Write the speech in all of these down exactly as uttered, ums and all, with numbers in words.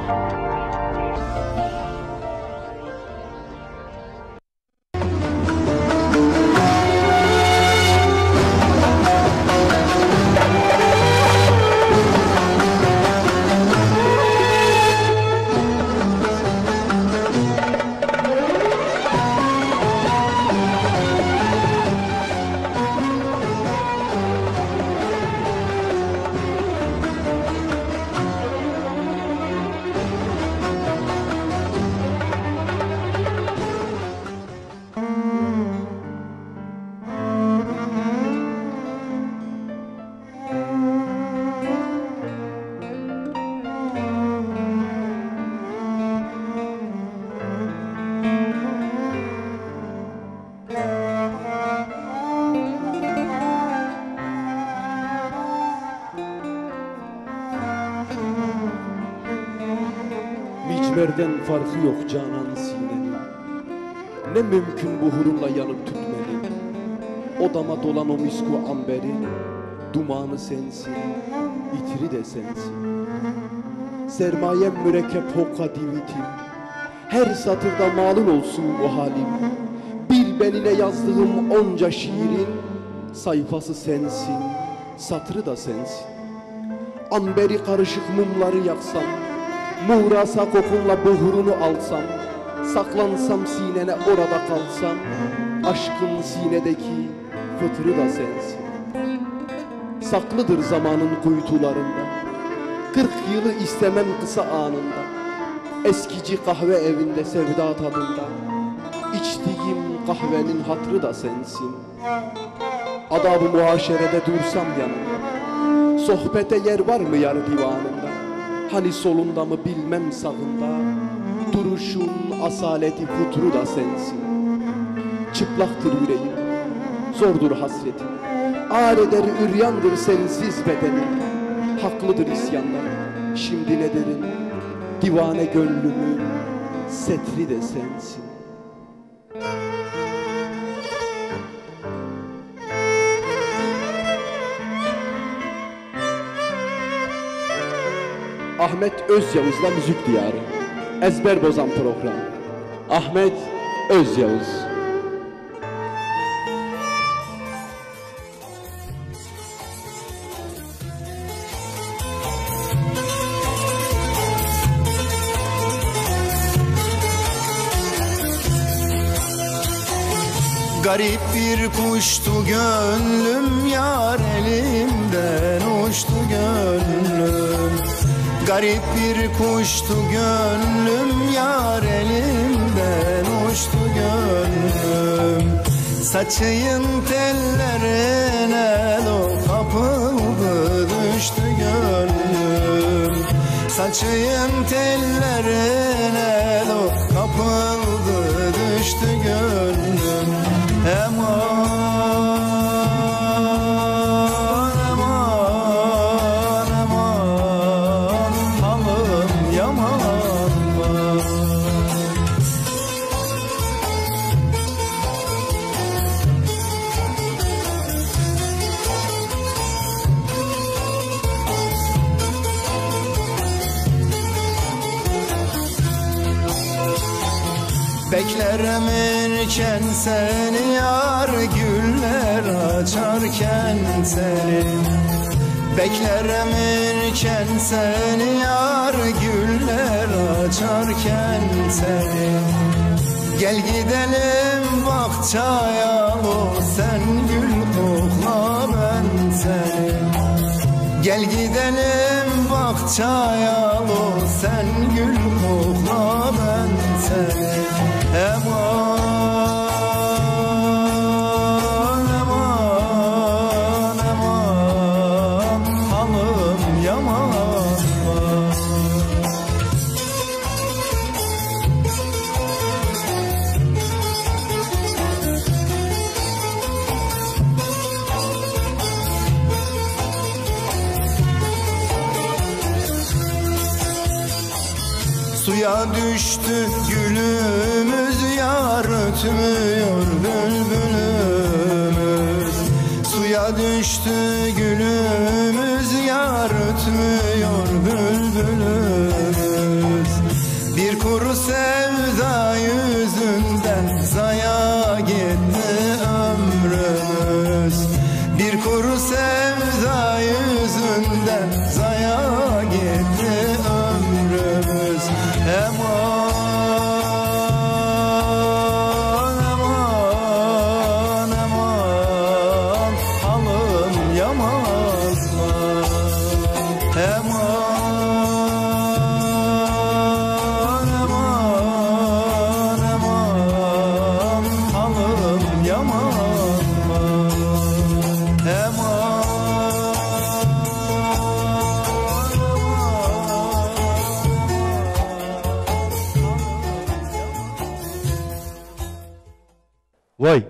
Micmerden farkı yok canan sinenin. Ne mümkün bu hurumla yanıp tütmenin. Odama dolan o misku amberi, dumanı sensin, itri de sensin. Sermayem mürekkep hokka divitim, her satırda malın olsun bu halim. Bir beline yazdığım onca şiirin sayfası sensin, satırı da sensin. Amberi karışık mumları yaksam, muğrasa kokunla buhurunu alsam, saklansam sinene orada kalsam, aşkın sinedeki fıtrı da sensin. Saklıdır zamanın kuytularında, kırk yılı istemem kısa anında. Eskici kahve evinde sevda tadında, içtiğim kahvenin hatrı da sensin. Adab-ı muhaşerede dursam yanında, sohbete yer var mı yar divanında? Hani solunda mı bilmem sağında, duruşun asaleti futuru da sensin. Çıplaktır yüreğim, zordur hasretim, ağır eder üryandır sensiz bedenim. Haklıdır isyanlar, şimdi ne derim, divane gönlümün setri de sensin. Ahmet Özyavuz'la Müzik Diyarı. Ezber bozan program. Ahmet Özyavuz. Garip bir kuştu gönlüm, yar elimden uçtu gönlüm. Garip bir kuştu gönlüm, yar elimden uçtu gönlüm. Saçıyın tellerine lo kapıldı düştü gönlüm. Saçıyın tellerine lo kapıldı düştü gönlüm. Aman aman aman, halım yaman var. Beklerim erken seni yar, güller açarken seni. Beklerim erken seni yar, güller açarken seni. Gel gidelim bahçaya, o sen gül kokla ben seni. Gel gidelim bahçaya, o sen gül kokla ben seni. Aman aman aman, halım yaman var. Suya düştü gülümüz, yar ötmüyor bülbülümüz. Suya düştü gülümüz, yar ötmüyor bülbülümüz. Vay.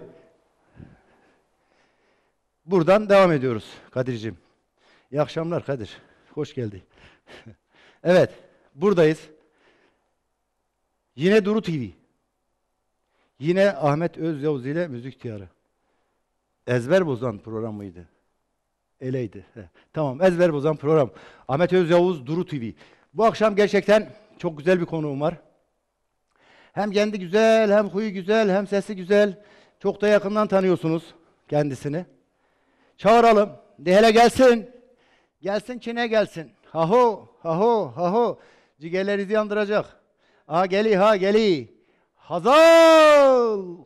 Buradan devam ediyoruz Kadir'cim. İyi akşamlar Kadir. Hoş geldin. Evet, buradayız. Yine Duru T V. Yine Ahmet Özyavuz ile Müzik Diyarı. Ezber bozan program mıydı? Eleydi. He. Tamam, ezber bozan program. Ahmet Özyavuz, Duru T V. Bu akşam gerçekten çok güzel bir konuğum var. Hem kendi güzel, hem huyu güzel, hem sesi güzel. Çok da yakından tanıyorsunuz kendisini. Çağıralım. De hele gelsin. Gelsin Çin'e gelsin. Haho, haho, haho. Ciğerlerinizi yandıracak. Ha geli, ha geli. Hazal.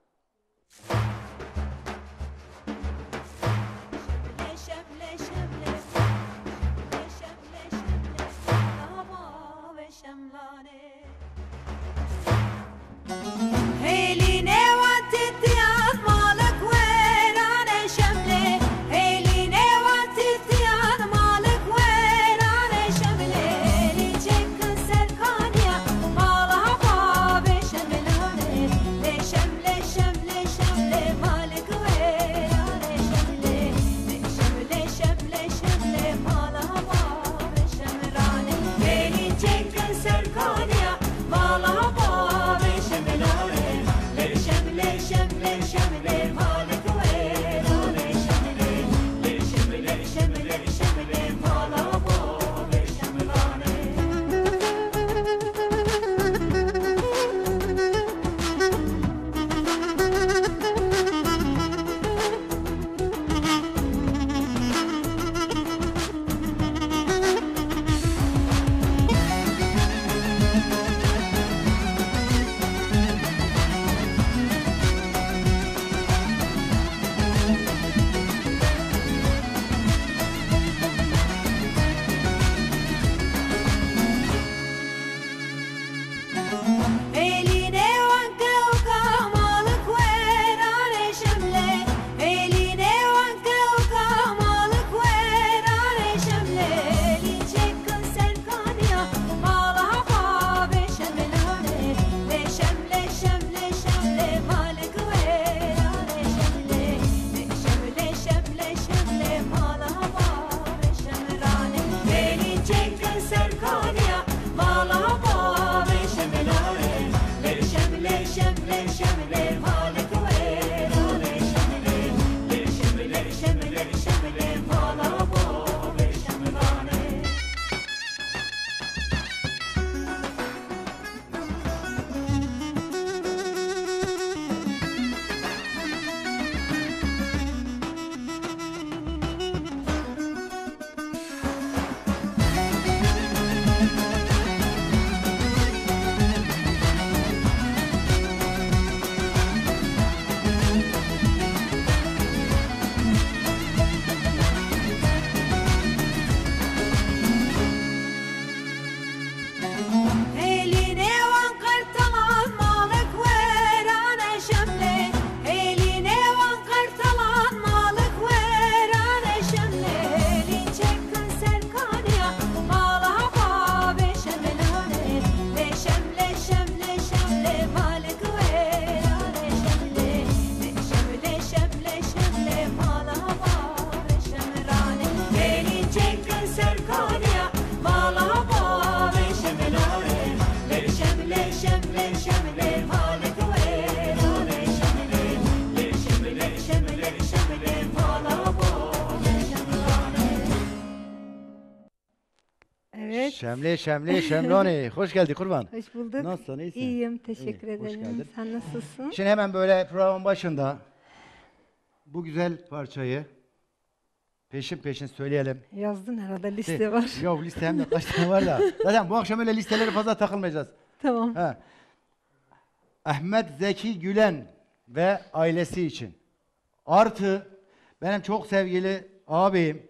Şemli, Şemli, Şemloni. Hoş geldin kurban. Hoş bulduk. Nasılsın, iyisin? İyiyim, teşekkür İyi, hoş ederim. geldin. Sen nasılsın? Şimdi hemen böyle programın başında bu güzel parçayı peşin peşin söyleyelim. Yazdın herhalde, liste De, var. Yok liste hem de kaç tane var da. Zaten bu akşam öyle listelere fazla takılmayacağız. Tamam. Ha. Ahmet Zeki Gülen ve ailesi için. Artı benim çok sevgili ağabeyim.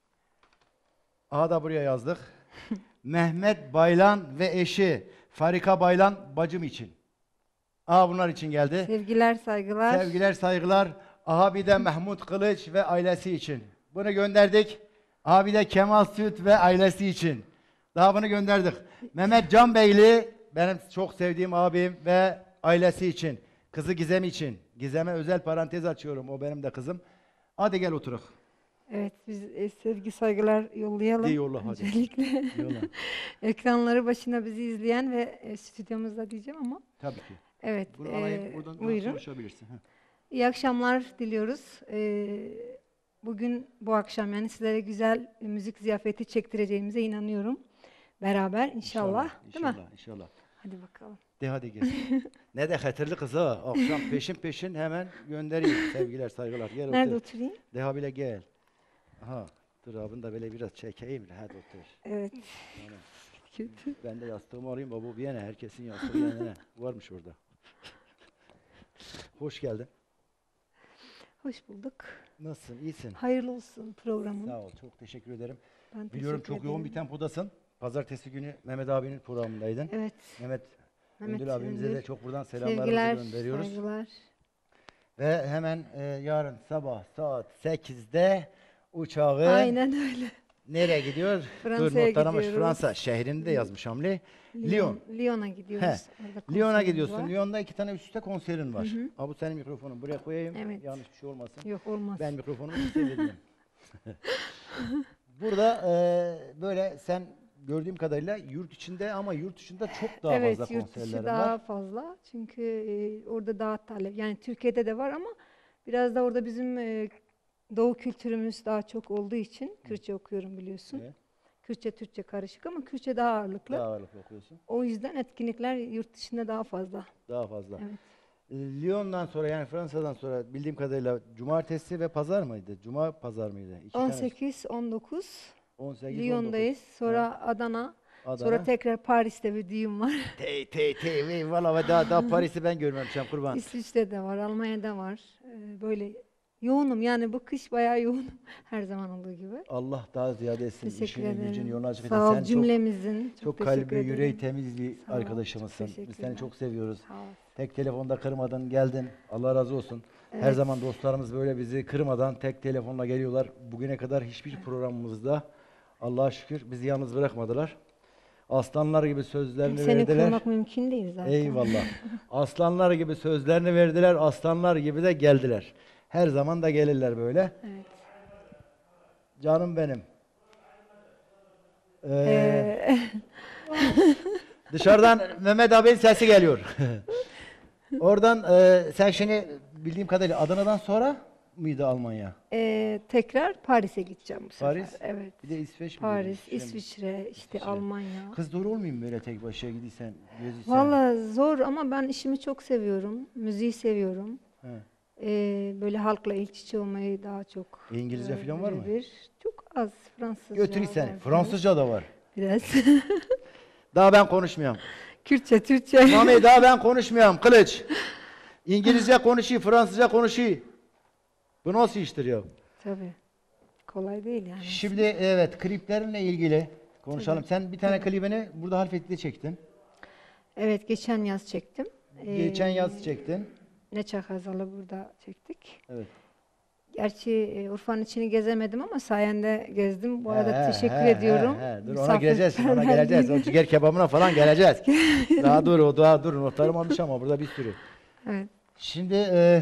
Aha da buraya yazdık. Mehmet Baylan ve eşi Farika Baylan bacım için. Aha bunlar için geldi. Sevgiler, saygılar. Sevgiler, saygılar. Aha bir de Mahmut Kılıç ve ailesi için. Bunu gönderdik. Aha bir de Kemal Süt ve ailesi için. Daha bunu gönderdik. Mehmet Can Beyli benim çok sevdiğim abim ve ailesi için. Kızı Gizem için. Gizem'e özel parantez açıyorum. O benim de kızım. Hadi gel oturak. Evet, biz e, sevgi saygılar yollayalım. De yolla hadi. Öncelikle Yolla. ekranları başına bizi izleyen ve e, stüdyomuzda diyeceğim ama. Tabii ki. Evet, Bunu e, alayım. Buradan buyurun. konuşabilirsin. Heh. İyi akşamlar diliyoruz. E, bugün bu akşam yani sizlere güzel e, müzik ziyafeti çektireceğimize inanıyorum. Beraber inşallah, değil mi? İnşallah, inşallah. Hadi bakalım. De hadi gel. Ne de hatırlı kız ha. Akşam peşin peşin hemen göndereyim. Sevgiler, saygılar. Gel Nerede otur. oturayım? Deha bile gel. Aha. Dur abini da böyle biraz çekeyim. Hadi otur. Evet. Yani Kötü. ben de yastığımı alayım. Baba bir yana. Herkesin yastığı yanına. Varmış orada. Hoş geldin. Hoş bulduk. Nasılsın? İyisin. Hayırlı olsun programın. Sağ ol. Çok teşekkür ederim. Ben Biliyorum teşekkür çok yoğun bir ederim. tempodasın. Pazartesi günü Mehmet abinin programındaydın. Evet. Mehmet, Mehmet Öndül abimize Öndül. de çok buradan selamlarımızı Sevgiler, gönderiyoruz. saygılar. Ve hemen e, yarın sabah saat sekizde uçağı Aynen öyle. nereye gidiyor? Fransa'ya Dur notlarımış. gidiyoruz. Fransa şehrini de yazmış Hamle. Lyon. Lyon. Lyon'a gidiyoruz. He. Orada Lyon'a konserimiz gidiyorsun. var. Lyon'da iki tane üst üste konserin var. Hı hı. Ha, bu senin mikrofonun. Buraya koyayım. Evet. Yanlış bir şey olmasın. Yok olmaz. Ben mikrofonumu seviyorum. Burada e, böyle sen gördüğüm kadarıyla yurt içinde ama yurt dışında çok daha evet, fazla yurt dışı konserlerin daha var. fazla. Çünkü e, orada daha talep. Yani Türkiye'de de var ama biraz da orada bizim e, Doğu kültürümüz daha çok olduğu için Kürtçe okuyorum biliyorsun. Evet. Kürtçe Türkçe karışık ama Kürtçe daha ağırlıklı. Daha ağırlıklı okuyorsun. O yüzden etkinlikler yurt dışında daha fazla. Daha fazla. Evet. E, Lyon'dan sonra yani Fransa'dan sonra bildiğim kadarıyla cumartesi ve pazar mıydı? Cuma pazar mıydı? İki on tane- sekiz on dokuz on sekiz, Lyon'dayız. Sonra Adana. Adana. Sonra tekrar Paris'te bir düğün var. Tey tey tey vey valla daha, daha Paris'i ben görmemişim kurban. İsviçre'de var, Almanya'da var. Ee, böyle yoğunum yani bu kış bayağı yoğunum her zaman olduğu gibi. Allah daha ziyade etsin. Teşekkür İşini gücünü ederim. yolunu açık Sağ ol Sen çok, cümlemizin. Çok, çok teşekkür kalbi, ederim. yüreği temiz bir Sağ ol, arkadaşımızsın. çok Biz seni teşekkürler. çok seviyoruz. Sağ ol. Tek telefonda kırmadın, geldin. Allah razı olsun. Her Evet. zaman dostlarımız böyle bizi kırmadan tek telefonla geliyorlar. Bugüne kadar hiçbir programımızda Allah'a şükür bizi yalnız bırakmadılar. Aslanlar gibi sözlerini Seni verdiler. kırmak mümkün değil zaten. Eyvallah. Aslanlar gibi sözlerini verdiler. Aslanlar gibi de geldiler. Her zaman da gelirler böyle. Evet. Canım benim. Ee, Ee, Dışarıdan Mehmet abinin sesi geliyor. Oradan e, sen şimdi bildiğim kadarıyla Adana'dan sonra mıydı Almanya? e, tekrar Paris'e gideceğim bu sefer. Paris? Evet. Bir de İsveç mi? Paris, dedin? Şey mi? İsviçre, işte İsviçre. Almanya. Kız doğru olmayayım böyle tek başına gidiysen? Gözüksen. Valla zor ama ben işimi çok seviyorum. Müziği seviyorum. He. Ee, böyle halkla iç içe olmayı daha çok. E, İngilizce e, falan var mı? birebir. Çok az Fransızca. Götür sen. var Fransızca da var. Biraz. Daha ben konuşmuyorum. Kürtçe, Türkçe. Mami daha ben konuşmuyorum. Kılıç. İngilizce konuşuyor, Fransızca konuşuyor. Bu nasıl iştir ya? Tabii. Kolay değil yani. Şimdi evet kliplerinle ilgili konuşalım. Sen bir tane klibini burada Halfeti'de çektin. Evet, geçen yaz çektim. Ee, Geçen yaz çektin. Neçe Hazalı burada çektik. Evet. Gerçi e, Urfa'nın içini gezemedim ama sayende gezdim. Bu arada He, teşekkür he, ediyorum. he, he. Dur ona geleceğiz, şimdi ona geleceğiz. O Misafirperverliğin- ciğer kebabına falan geleceğiz. Daha dur, o daha dur. Notlarım almış ama burada bir sürü. Evet. Şimdi e,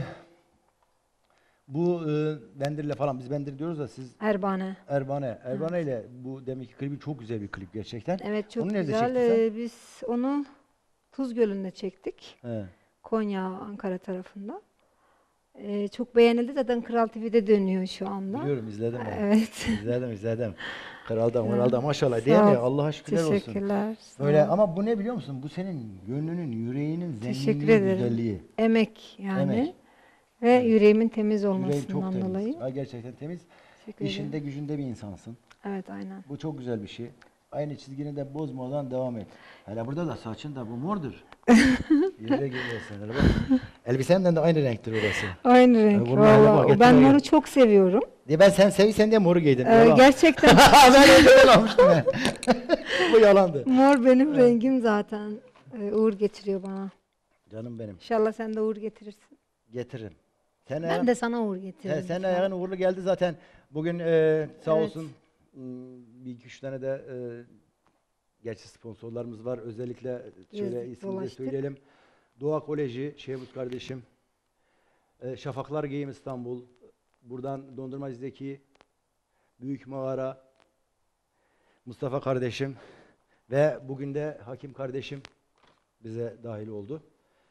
bu e, Bendir'le falan biz Bendir diyoruz da siz Erbane. Erbane. Erbane ile bu demek ki klibi çok güzel bir klip gerçekten. Evet, çok Onu nerede güzel. çektin sen? Ee, biz onu Tuz Gölü'nde çektik. He. Konya, Ankara tarafında. Ee, çok beğenildi. Zaten Kral T V'de dönüyor şu anda. Biliyorum izledim ben. Evet. İzledim izledim. Kralda Kralda maşallah Sağ değil mi? ol. Allah'a şükürler olsun. Teşekkürler. sağ Böyle ol. ama bu ne biliyor musun? Bu senin gönlünün, yüreğinin Teşekkür zenginliği, ederim. güzelliği. Emek yani. Emek. Ve yüreğimin temiz Yüreğin çok olmasından temiz. dolayı. Ha, gerçekten temiz. Teşekkür İşinde ederim. gücünde bir insansın. Evet, aynen. Bu çok güzel bir şey. Aynı çizgini de bozmadan devam et. Hele burada da saçın da bu mordur. Yere geliyorsun. Hele bak. Elbisenden de aynı renktir orası. Aynı renk. bunun haline bak, Vallahi. getir Ben oraya. moru çok seviyorum. Diye ben sen seviysen diye moru giydin. Ee, Yalan. gerçekten Ben öyle yalanmıştım ben. Bu yalandı. mor benim rengim zaten. Ee, uğur getiriyor bana. Canım benim. İnşallah sen de uğur getirirsin. Getiririm. Sen Ben de sana uğur getiririm. He, sen ayağın uğurlu geldi zaten. Bugün e, sağ Evet. olsun m, bir iki üç tane de e, gerçi sponsorlarımız var. Özellikle şöyle Yazık, isim de dolaştık. söyleyelim. Doğa Koleji, Şehmuz kardeşim. e, Şafaklar Giyim İstanbul, buradan Dondurmacı Zeki, Büyük Mağara, Mustafa kardeşim ve bugün de Hakim kardeşim bize dahil oldu.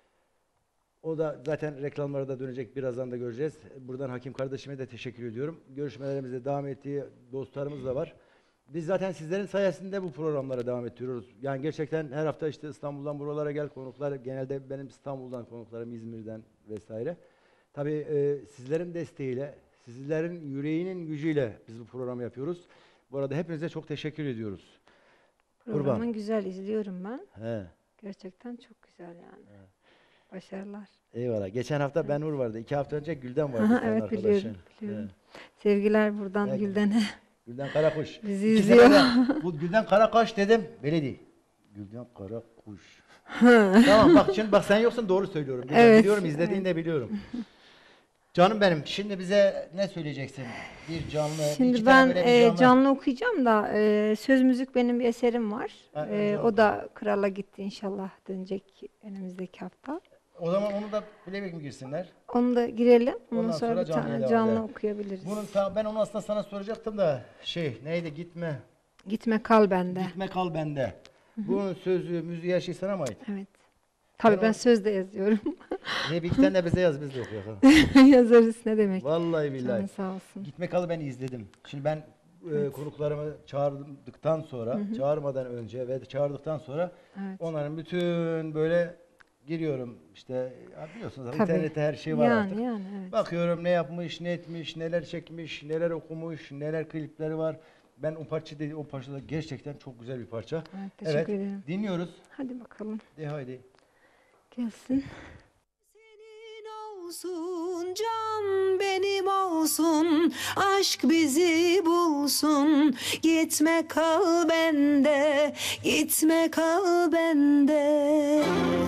O da zaten reklamlara da dönecek, birazdan da göreceğiz. Buradan Hakim kardeşime de teşekkür ediyorum. Görüşmelerimize devam ettiği dostlarımız da var. Biz zaten sizlerin sayesinde bu programlara devam ettiriyoruz. Yani gerçekten her hafta işte İstanbul'dan buralara gel konuklar. Genelde benim İstanbul'dan konuklarım, İzmir'den vesaire. Tabii e, sizlerin desteğiyle, sizlerin yüreğinin gücüyle biz bu programı yapıyoruz. Bu arada hepinize çok teşekkür ediyoruz. Programın Kurban. güzel izliyorum ben. He. Gerçekten çok güzel yani. Evet. Başarılar. Eyvallah. Geçen hafta Ben Nur vardı. İki hafta önce Gülden vardı. Aha, senin evet arkadaşın. biliyorum. biliyorum. He. Sevgiler buradan Evet. Gülden'e. Gülden Karakuş. Bizi İki izliyor. sefer de bu Gülden Karakaş dedim. Böyle değil. Gülden Karakuş. Tamam bak şimdi bak sen yoksun doğru söylüyorum. Gülden. Evet, Biliyorum izlediğini de biliyorum. Canım benim şimdi bize ne söyleyeceksin? Bir canlı, bir Şimdi iki ben tane böyle bir e, canlı. canlı okuyacağım da e, söz müzik benim bir eserim var. Ha, E, evet, o da Kral'a gitti inşallah dönecek önümüzdeki hafta. O zaman onu da playback mi girsinler? Onu da girelim. Ondan Ondan sonra, sonra bir tane canlıya devam canlı edelim. okuyabiliriz. Bunun sağ- ben onu aslında sana soracaktım da şey neydi gitme Gitme kal bende. gitme kal bende. Bunun sözü, müziği her şey sana mı ait? Evet. Tabii Ben ben o- söz de yazıyorum. Ne bir iki tane de bize yaz biz de okuyalım. Yazarız ne demek. Vallahi billahi. Canın sağ olsun. Gitme kalı ben izledim. Şimdi ben e, konuklarımı çağırdıktan sonra, çağırmadan önce ve çağırdıktan sonra Evet. onların bütün böyle giriyorum işte ya biliyorsunuz Tabii. internette her şey var yani, artık. Yani evet. Bakıyorum ne yapmış, ne etmiş, neler çekmiş, neler okumuş, neler klipleri var. Ben o parça dedi, o parçada gerçekten çok güzel bir parça. Evet, teşekkür ederim. Dinliyoruz. Hadi bakalım. De haydi. Gelsin. Senin olsun can benim olsun aşk bizi bulsun gitme kal bende gitme kal bende.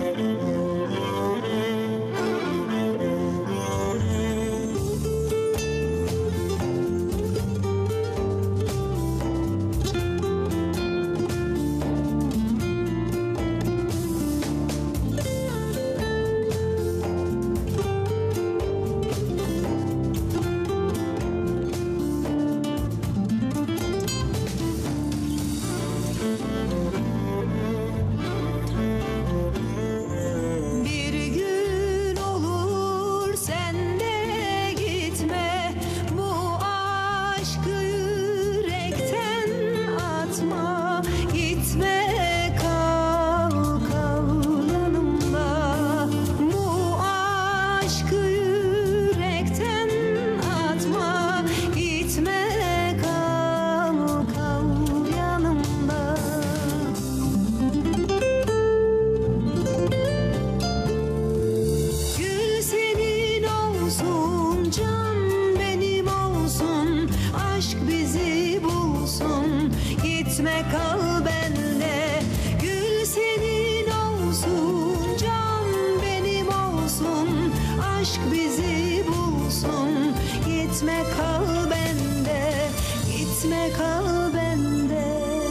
Bir gün olur sen de gitme bu aşkı yürekten atma gitme kal kal yanımda bu aşkı yürekten atma gitme kal kal yanımda. Gül senin olsun, can benim olsun, aşk bizi bulsun, gitme kal bende. Gül senin olsun, can benim olsun, aşk bizi bulsun, gitme kal bende, gitme kal bende.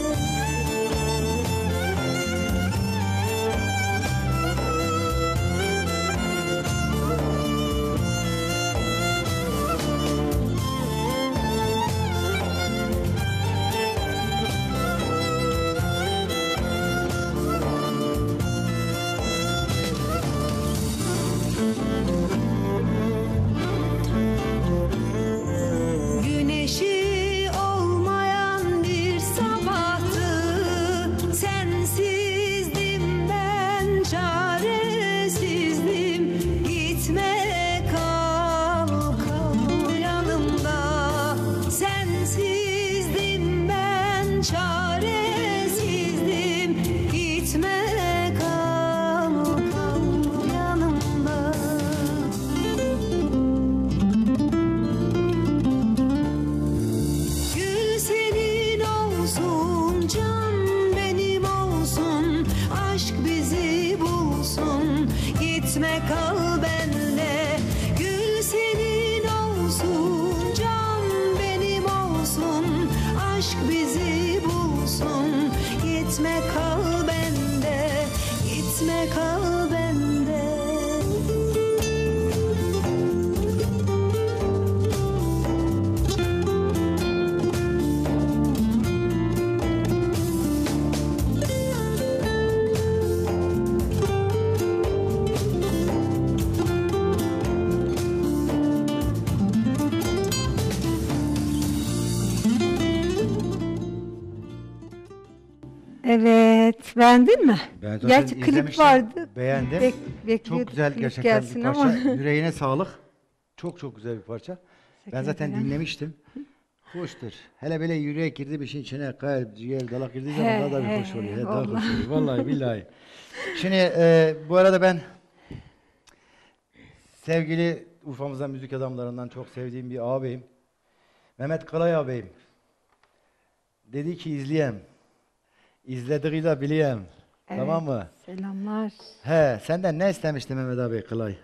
Güneşi olmayan bir sabahtı, sensizdim ben, çaresizdim. Gitme kal kal yanımda, sensizdim ben, çaresizdim. Gitme kal kal yanımda. Gül senin olsun, can benim olsun, aşk bizi bulsun, gitme kal bende. Gül senin olsun, can benim olsun, aşk bizi bulsun, gitme kal bende, gitme kal bende. Beğendin mi? Ben zaten Gerçi klip izlemiştim, vardı. beğendim. Bek- Çok bekliyorduk güzel klip gerçekten gelsin bir parça. ama. Yüreğine sağlık. Çok çok güzel bir parça. Ben Teşekkür zaten ederim. dinlemiştim. Hoştur. Hele böyle yürek girdi bir şeyin içine, kalp, ciğer, dalak girdiği He, zaman daha da bir he, hoş oluyor. He, daha hoş vallahi. oluyor. Vallahi billahi. Şimdi e, bu arada ben sevgili Urfa'mızdan müzik adamlarından çok sevdiğim bir ağabeyim. Mehmet Kalay ağabeyim. Dedi ki izleyem. İzlediğiyle bileyem. Evet, Tamam mı? Selamlar. He, senden ne istemişti Mehmet abi Kalay?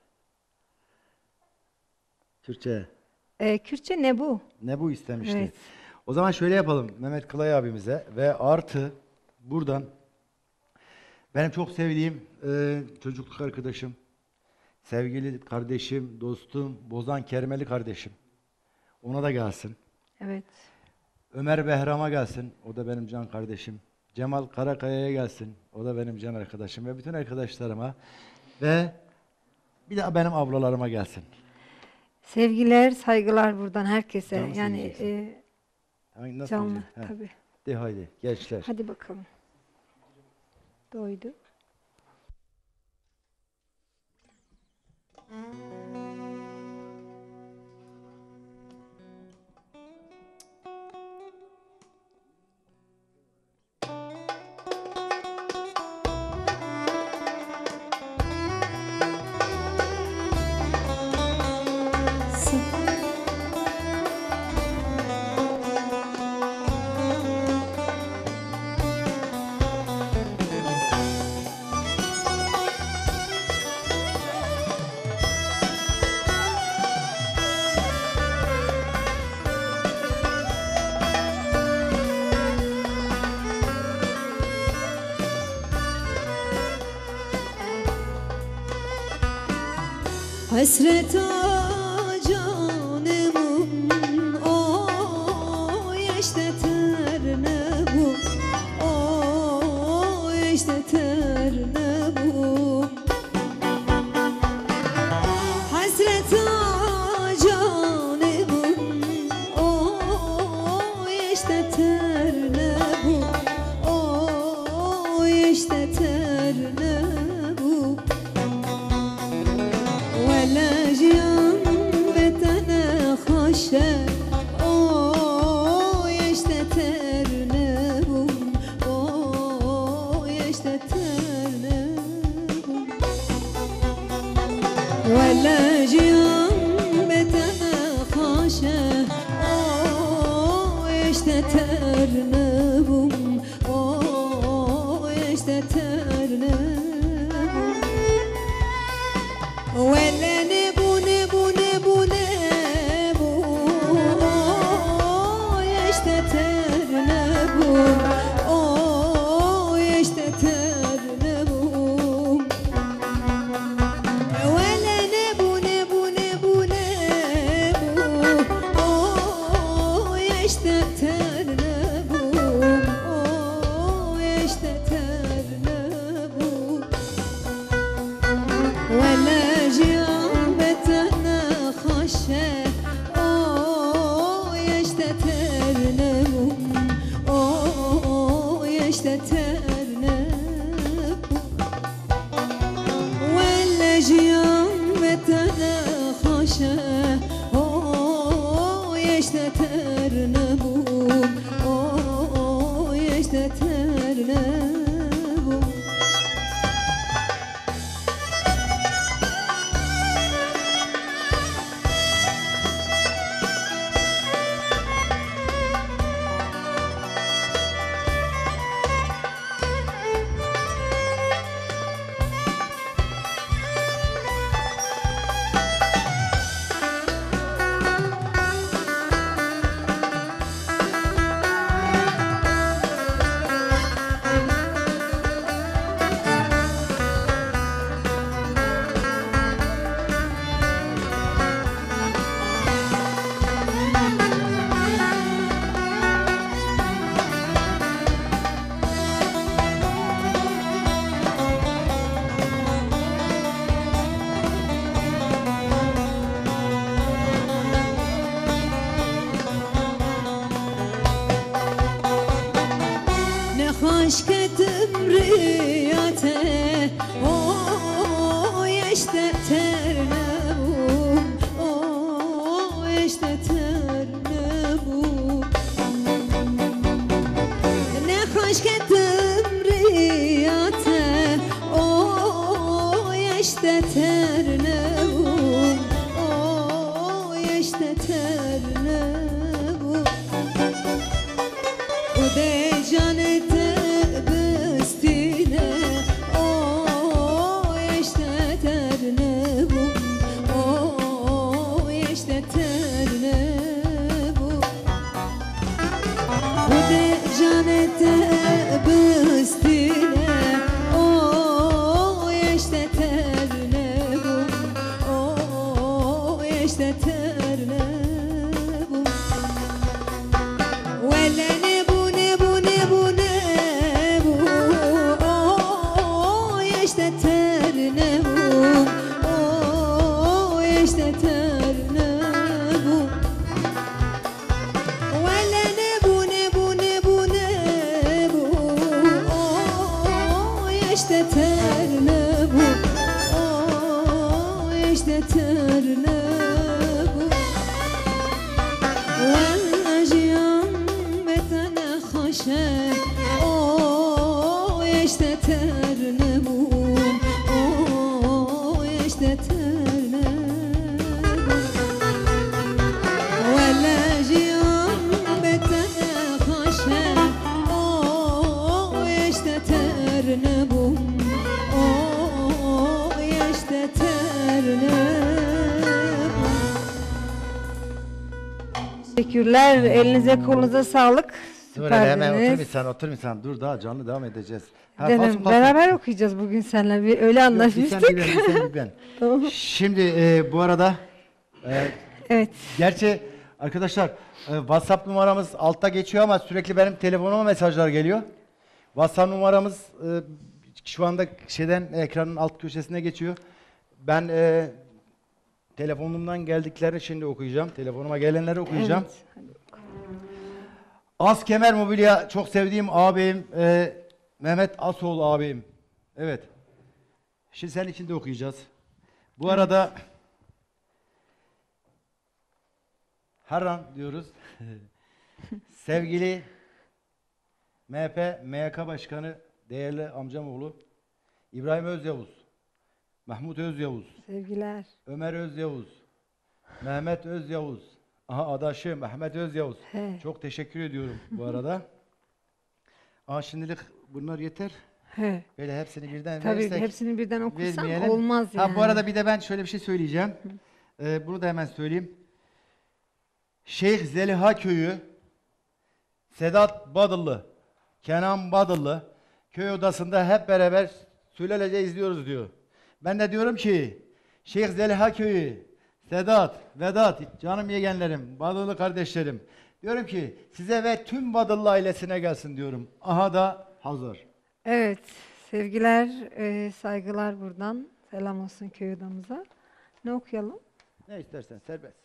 Türkçe. Ee, Kürtçe ne bu? Ne bu istemişti? Evet. O zaman şöyle yapalım Mehmet Kılay abimize ve artı buradan benim çok sevdiğim e, çocukluk arkadaşım, sevgili kardeşim, dostum, Bozan Kermeli kardeşim. Ona da gelsin. Evet. Ömer Behram'a gelsin. O da benim can kardeşim. Cemal Karakaya'ya gelsin. O da benim can arkadaşım ve bütün arkadaşlarıma ve bir daha benim ablalarıma gelsin. Sevgiler, saygılar buradan herkese. Canlı Yani söyleyeceksin. e, Hangi- Nasıl canlı diyeceksin? He. tabii. De haydi gençler. Hadi bakalım. Doydu. Hasret canımın o işte terne bu o işte terne bu Hasret canımın o işte terne bu o işte terne bu ولا جيان بتنا خشه او يشتترنبم او يشتترنبم ولا جيان بتنا خشه او يشتترنبم او يشتترنبم ولا نبو نبو نبو نبو أوه يشتتر نبو أوه يشتتر نبو ولا نبو نبو نبو نبو أوه يشتتر نبو أوه يشتتر نبو ولا جيان işte terle bu Oh işte terle bu Velciyan betene hoşe Oh işte terle bu Oh işte terle bu Velciyan betene hoşe Oh işte terle bu Oh işte terle Teşekkürler. Elinize kolunuza sağlık. Dur hele hemen otur Süperdiniz. bir sen otur bir sen. Dur daha canlı devam edeceğiz. Ha, Dedim, kalsın, kalsın. beraber okuyacağız bugün seninle. Bir öyle Yok, bir sen anlaşmıştık. bir ben, bir sen bir ben. Şimdi e, bu arada e, Evet. gerçi arkadaşlar e, WhatsApp numaramız altta geçiyor ama sürekli benim telefonuma mesajlar geliyor. WhatsApp numaramız e, şu anda şeyden ekranın alt köşesine geçiyor. Ben e, telefonumdan geldiklerini şimdi okuyacağım. Telefonuma gelenleri okuyacağım. Evet. Az Kemer Mobilya çok sevdiğim ağabeyim e, Mehmet Asoğlu ağabeyim. Evet. Şimdi senin için de okuyacağız. Bu arada Harran diyoruz. Sevgili M H P M Y K Başkanı değerli amcamoğlu İbrahim Özyavuz, Mahmut Özyavuz, Sevgiler. Ömer Özyavuz, Mehmet Özyavuz, aha adaşı Mehmet Özyavuz. He. Çok teşekkür ediyorum bu arada. Aa şimdilik bunlar yeter. He. Böyle hepsini birden Tabii verirsek hepsini birden okursam vermeyelim. olmaz yani. Ha bu arada bir de ben şöyle bir şey söyleyeceğim. Ee, bunu da hemen söyleyeyim. Şeyh Zeliha Köyü, Sedat Badıllı, Kenan Badıllı köy odasında hep beraber sülelece izliyoruz diyor. Ben de diyorum ki Şeyh Zeliha Köyü, Sedat, Vedat, canım yeğenlerim, Badıllı kardeşlerim. Diyorum ki size ve tüm Badıllı ailesine gelsin diyorum. Aha da hazır. Evet. Sevgiler, e, saygılar buradan. Selam olsun köy odamıza. Ne okuyalım? Ne istersen serbest.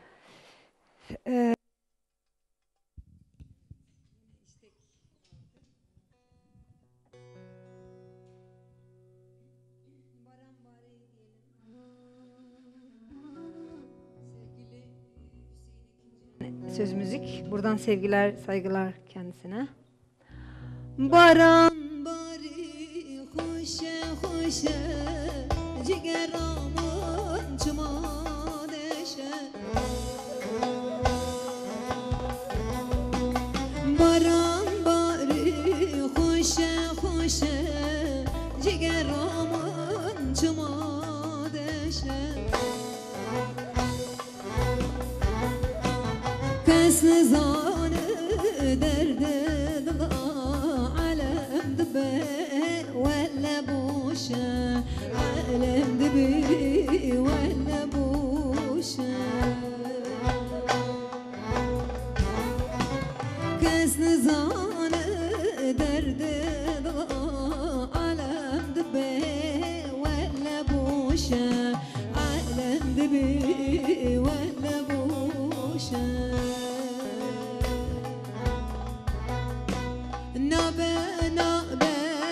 Söz müzik. Buradan sevgiler, saygılar kendisine. Baran bari hoşe hoşe cigeramın çıma deşe Baran bari hoşe hoşe cigeramın çıma deşe Kesnizanı derde ولا بوشة عالم دبي ولا بوشة كاس نزان درد عالم دبي ولا بوشة عالم دبي ولا بوشة نبى نبى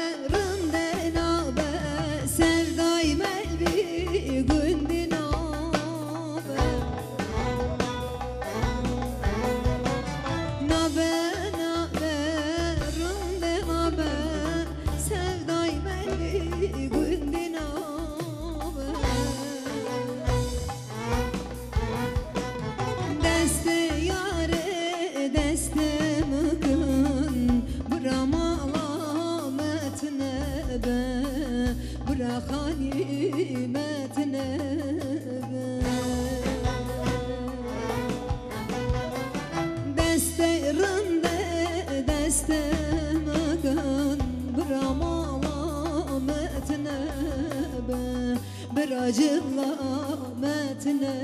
Acıla metne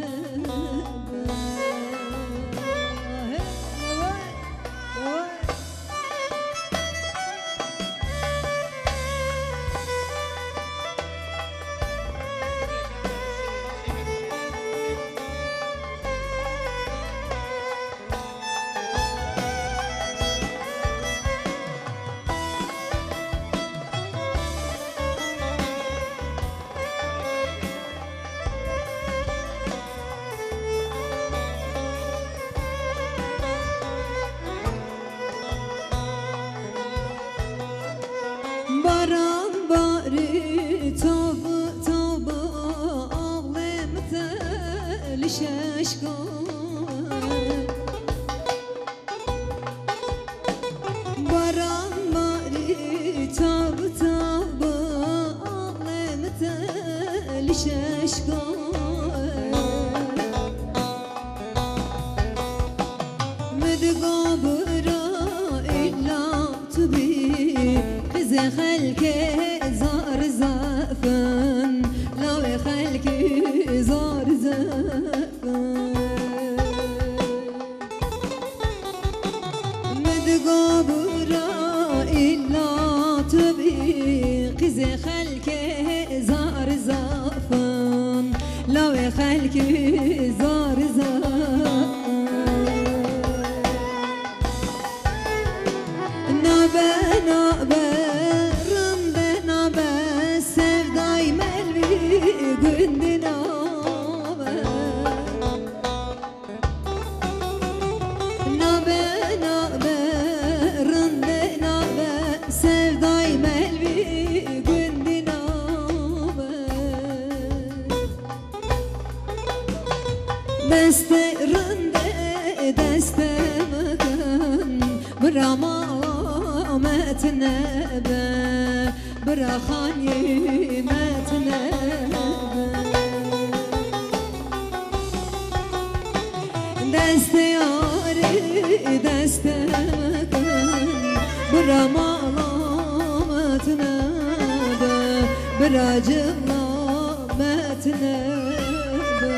ششقان مدقابرا إلا تبي قز خلك زار زفن لو خلك زار زفن مدقابرا إلا تبي قز خلك زار زفن لو خلك زار زفن نابه نابه رنده نابه sevday melvi gündü nabه نابه نابه رنده نابه sevday melvi gündü nabه deste rende deste mıkın brama متنبه براخاني متنبه دست ياري دست مكان برا مالا متنبه برا جلا متنبه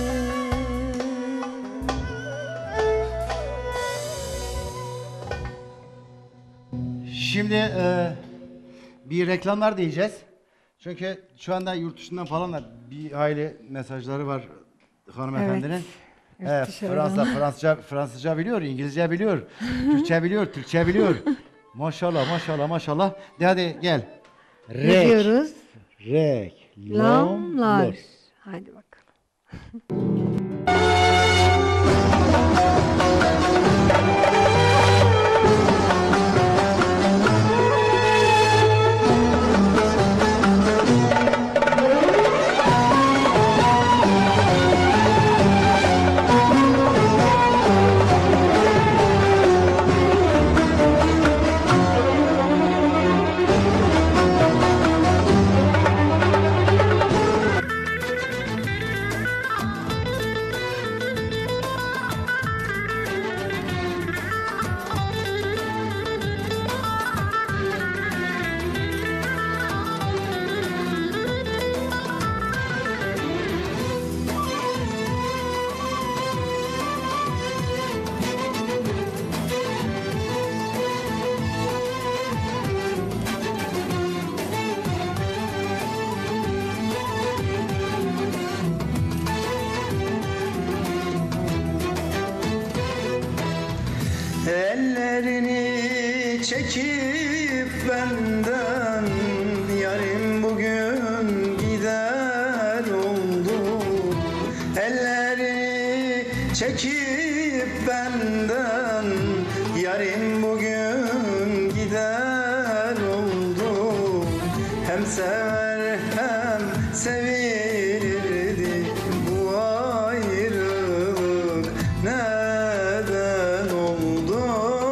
Şimdi e, bir reklamlar diyeceğiz. Çünkü şu anda yurt dışından falan da bir aile mesajları var hanımefendinin. Evet, E, yurt dışı Fransa, aradan. Fransızca, Fransızca biliyor, İngilizce biliyor, Türkçe biliyor, Türkçe biliyor. Maşallah, maşallah, maşallah. De hadi gel. Ne diyoruz? Reklamlar. Lamlar. Hadi bakalım. Ellerini çekip benden yarim bugün gider oldu. Ellerini çekip benden yarim bugün gider oldu. Hem sever hem sevilirdi bu ayrılık neden oldu?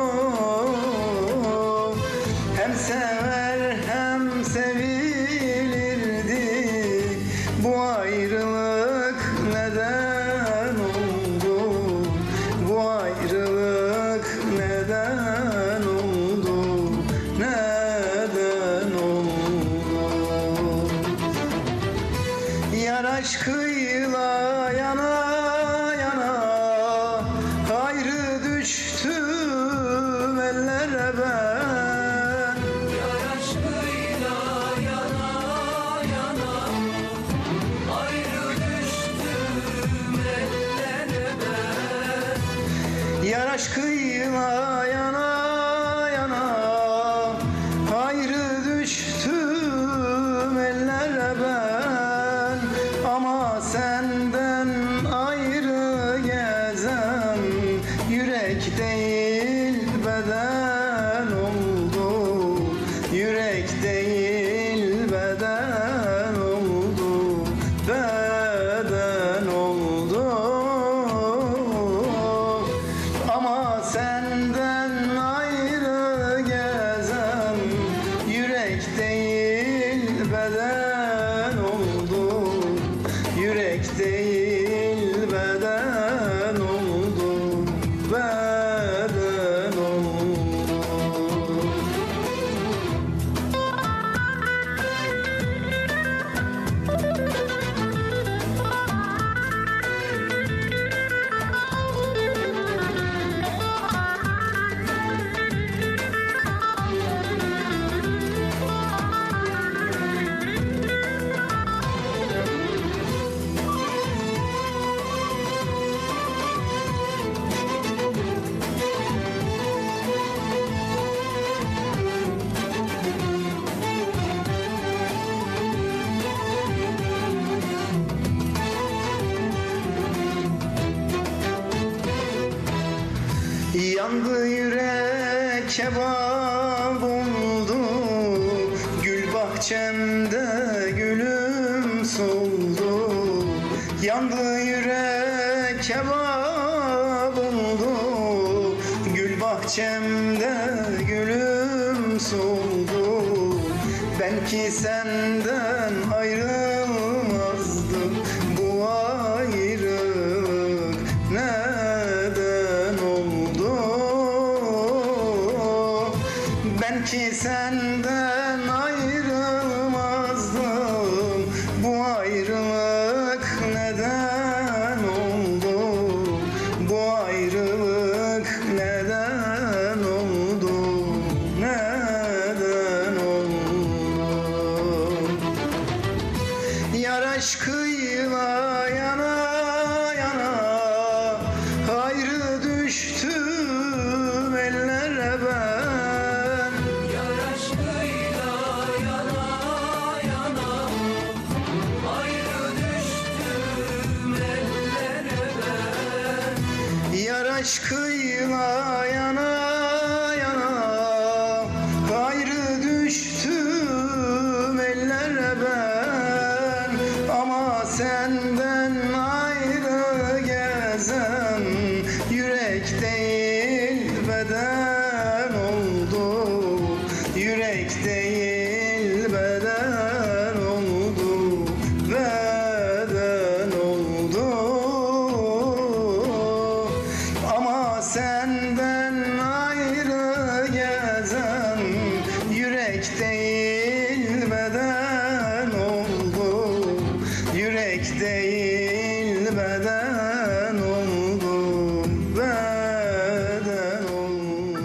Hem sever hem sevilirdi bu ayrılık neden oldu? Bu ayrılık neden oldu? Neden oldu? Yar aşkıyla yana yana ayrı düştüm ellere ben. Yar aşkıyla yana yana ayrı düştüm ellere ben. Yar aşkıyla yana yana ayrı düştüm ellere ben. Ama senden ayrı gezen yürek değil beden oldu. Yürek değil beden oldu. Beden oldu. Ama senden ayrı gezen yürek değil beden oldu. Yandı yürek kebap oldu, gül bahçemde gülüm soldu. Yandı yürek kebap oldu, gül bahçemde gülüm soldu. Ben ki senden ayrılmazdım, bu ayrılık neden oldu? Ben ki senden ayrılmazdım, bu ayrılık neden oldu? Bu ayrılık neden oldu? Neden oldu? Yar aşkıyla yana yana ayrı düştüm ellere ben. Yar aşkıyla yana yana ayrı düştüm ellere ben. Yar aşkıyla yana yana ayrı düştüm ellere ben. Ama senden ayrı gezen yürek değil beden oldu. Yürek değil beden oldu. Beden oldu. Ama senden ayrı gezen yürek değil beden oldu. Yürek değil beden oldu. Beden oldu.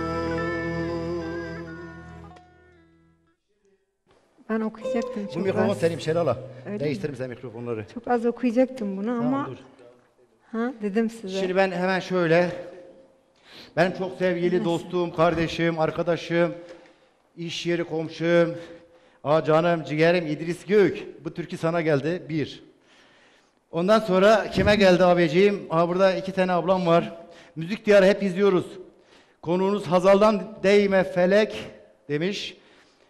Ben okuyacaktım Bu çok mikrofon az. senin Şelala. Öyle Değiştirir sen mikrofonları. Çok az okuyacaktım bunu Tamam, ama dur. ha dedim size. Şimdi ben hemen şöyle, benim çok sevgili dostum, kardeşim, arkadaşım, iş yeri komşum, aa canım, ciğerim İdris Gök. Bu türkü sana geldi, bir. Ondan sonra kime geldi abiciğim? Aa burada iki tane ablam var. Müzik Diyarı hep izliyoruz. Konuğunuz Hazal'dan Değme Felek demiş.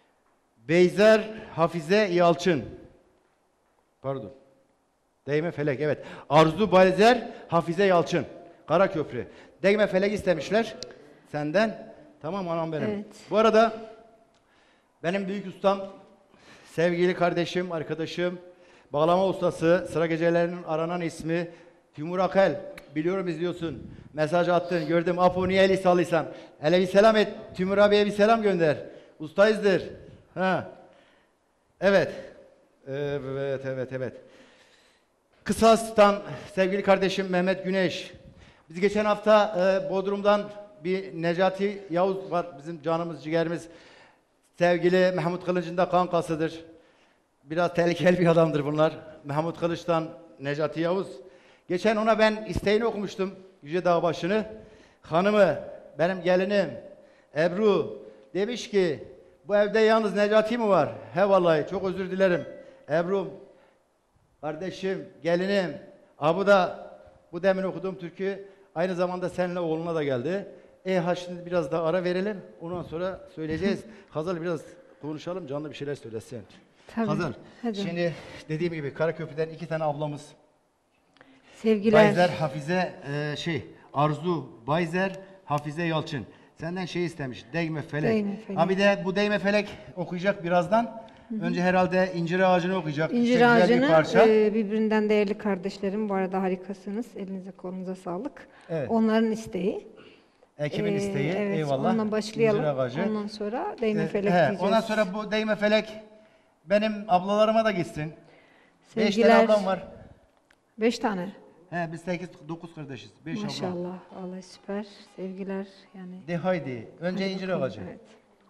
Beyzer Hafize Yalçın. Pardon. Değme Felek, evet. Arzu Bayzer, Hafize Yalçın. Karaköprü. Değme Felek istemişler senden. Tamam anam benim. Evet. Bu arada benim büyük ustam, sevgili kardeşim, arkadaşım, bağlama ustası, sıra gecelerinin aranan ismi Timur Akel. Biliyorum izliyorsun. Mesaj attın, gördüm. Apo niye eli sallıysan. Hele bir selam et. Timur abiye bir selam gönder. Ustayızdır. Ha. Evet. Evet, evet, evet. Kısas'tan sevgili kardeşim Mehmet Güneş. Biz geçen hafta e, Bodrum'dan bir Necati Yavuz var, bizim canımız ciğerimiz. Sevgili Mahmut Kılıç'ın da kankasıdır. Biraz tehlikeli bir adamdır bunlar. Mahmut Kılıç'tan Necati Yavuz. Geçen ona ben isteğini okumuştum, Yüce Dağbaşı'nı. Hanımı, benim gelinim Ebru demiş ki, bu evde yalnız Necati mi var? He vallahi, çok özür dilerim. Ebru, kardeşim, gelinim. Ha bu da, bu demin okuduğum türkü aynı zamanda seninle oğluna da geldi. E ha şimdi biraz daha ara verelim. Ondan sonra söyleyeceğiz. Hazal biraz konuşalım, canlı bir şeyler söylesin. Tabii. Hazal, Hadi. şimdi dediğim gibi Karaköprü'den iki tane ablamız. Sevgiler. Bayzer, Hafize, e, şey, Arzu, Bayzer, Hafize Yalçın. Senden şey istemiş, Değme Felek. Değme Felek. Ha bir de bu Değme Felek okuyacak birazdan. Önce herhalde incir ağacını okuyacak. İncir Çok güzel bir ağacını parça. e, birbirinden değerli kardeşlerim. Bu arada harikasınız. Elinize kolunuza sağlık. Evet. Onların isteği. Ekibin Ee, isteği. Evet, Eyvallah. onunla başlayalım. İncir ağacı. Ondan sonra Değme Ee, Felek he, diyeceğiz. Ondan sonra bu Değme Felek benim ablalarıma da gitsin. Beş tane Sevgiler. ablam var. Beş tane. He, biz sekiz, dokuz kardeşiz. Beş ablam. Maşallah. Allah süper. Sevgiler yani. De haydi. Önce Hadi incir bakalım, ağacı. Evet.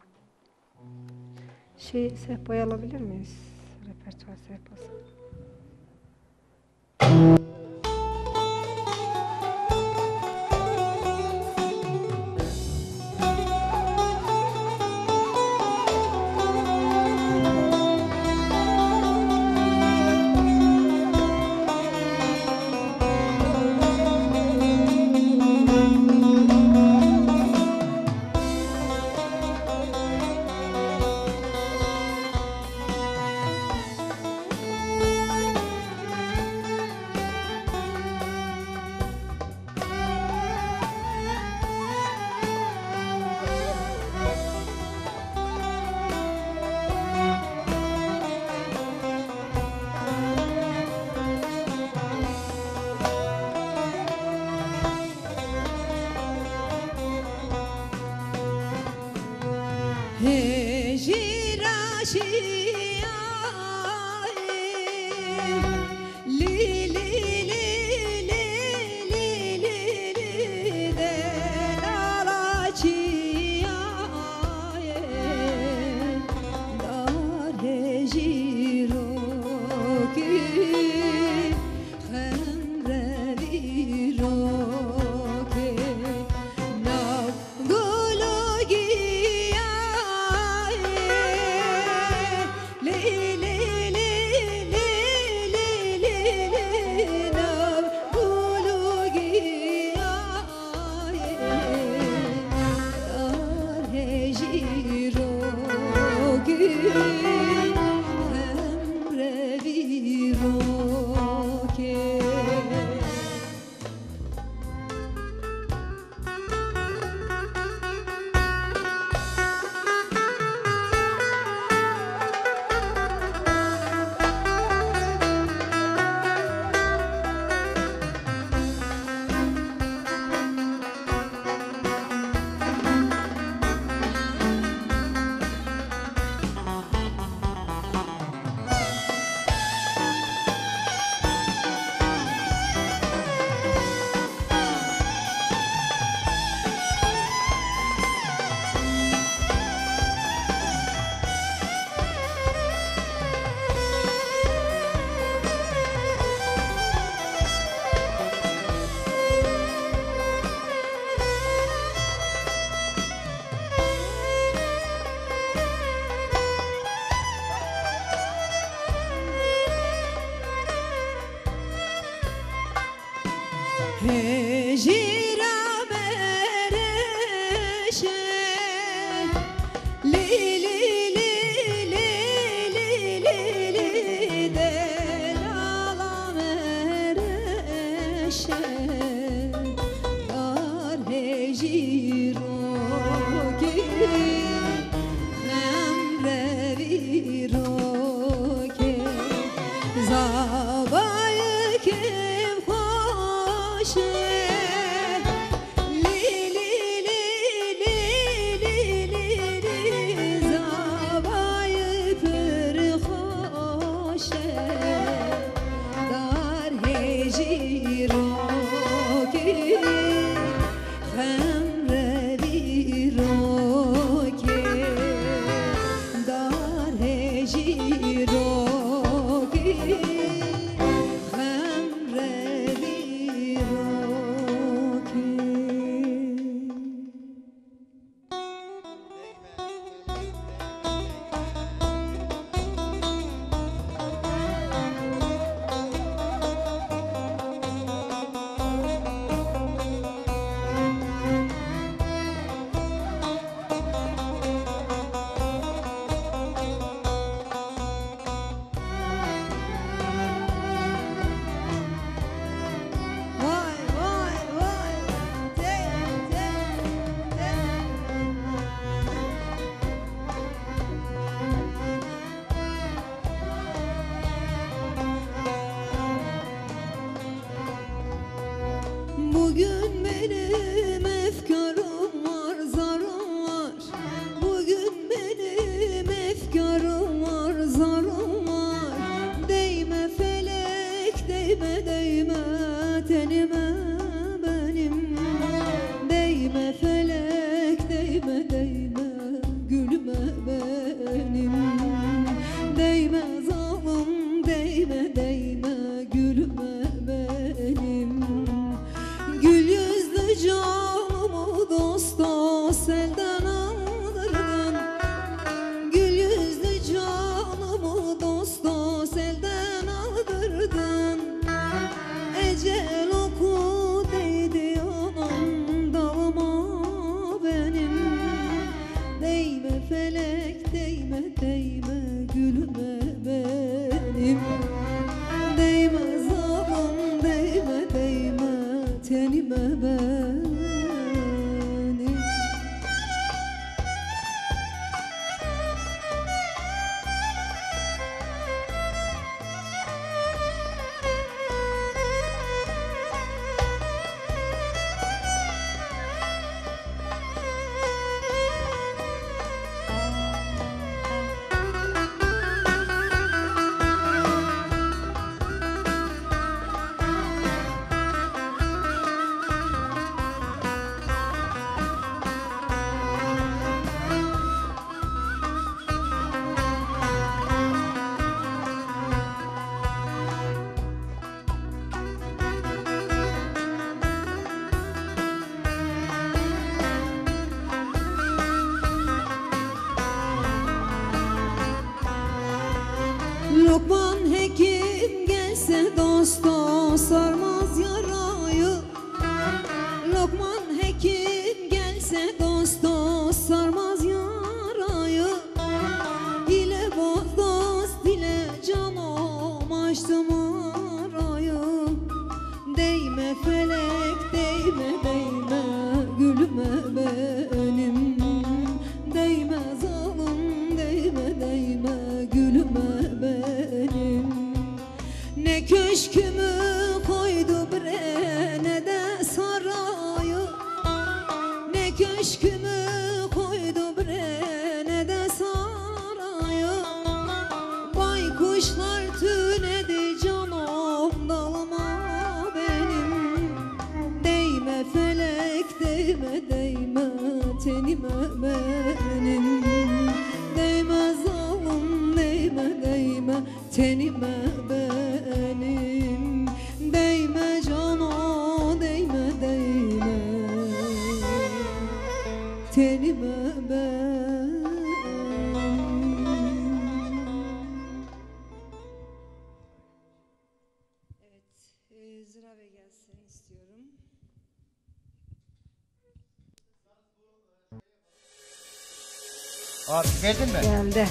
Şey sehpayı alabilir miyiz? Repertuar sehpası. Bugün benim efkarım var, zarım var. Bugün benim efkarım var, zarım var. Değme felek, değme değme tenime benim. Değme felek, değme değme gülüme benim. Değme zalim, değme değme gülüme benim. Gül yüzlü canımı dosta selden aldırdın. Gül yüzlü canımı dosta selden aldırdın. Ecel oku değdi anam dalıma benim. Değme felek, değme değme gülüme benim. Değme zalim, Lokman hekim gelse dost dost sarmaz yarayı. Lokman hekim gelse dost dost sarmaz yarayı. Hile boz dost dile canım açtım arayı. Değme felek değme değme gülüme benim. Değme zalim değme değme gülüme benim. Ne köşkümü koydu bre ne de sarayı. Ne köşkümü koydu bre ne de sarayı. Baykuşlar tünedi canım dalıma benim. Değme felek değme değme tenime benim. Değme zalim değme değme tenime benim. Değme cana değme değme tenime benim. Evet, e, Züra Bey gelsin istiyorum. Abi geldin mi? Geldi.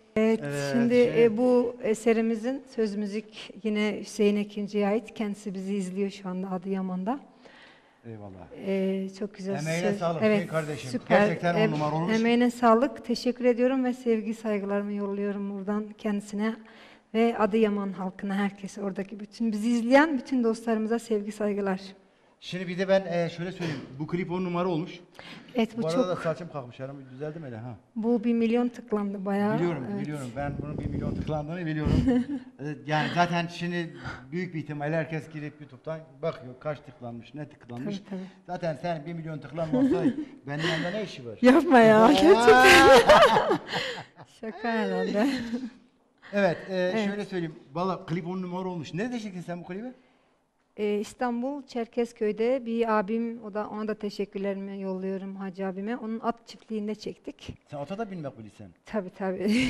Evet, Evet, şimdi şey- e, bu eserimizin söz müzik yine Hüseyin Ekinci'ye ait. Kendisi bizi izliyor şu anda Adıyaman'da. Eyvallah. Ee, çok güzel Emeğine söz. sağlık Evet, Hüseyin kardeşim. süper. Gerçekten on Em- numara olmuş. Emeğine sağlık. Teşekkür ediyorum ve sevgi saygılarımı yolluyorum buradan kendisine ve Adıyaman halkına, herkese, oradaki bütün bizi izleyen bütün dostlarımıza sevgi saygılar. Şimdi bir de ben e, şöyle söyleyeyim. Bu klip on numara olmuş. Evet, bu Bu arada da çok saçım kalkmış. Yarım düzeldi mi öyle ha? bu bir milyon tıklandı bayağı. Biliyorum, Evet. biliyorum. Ben bunun bir milyon tıklandığını biliyorum. Ee, yani zaten şimdi büyük bir ihtimalle herkes girip YouTube'dan bakıyor kaç tıklanmış, ne tıklanmış. Tabii, tabii. Zaten sen bir milyon tıklanmazsa benim yanımda ne işi var? Yapma ya, gerçekten. Şaka herhalde. Evet, e, Evet. şöyle söyleyeyim. Valla klip on numara olmuş. Nerede çektin sen bu klibi? Ee, İstanbul Çerkezköy'de bir abim, o da ona da teşekkürlerimi yolluyorum Hacı abime. Onun at çiftliğinde çektik. Sen ata da bilmek bilirsen. Tabii tabii.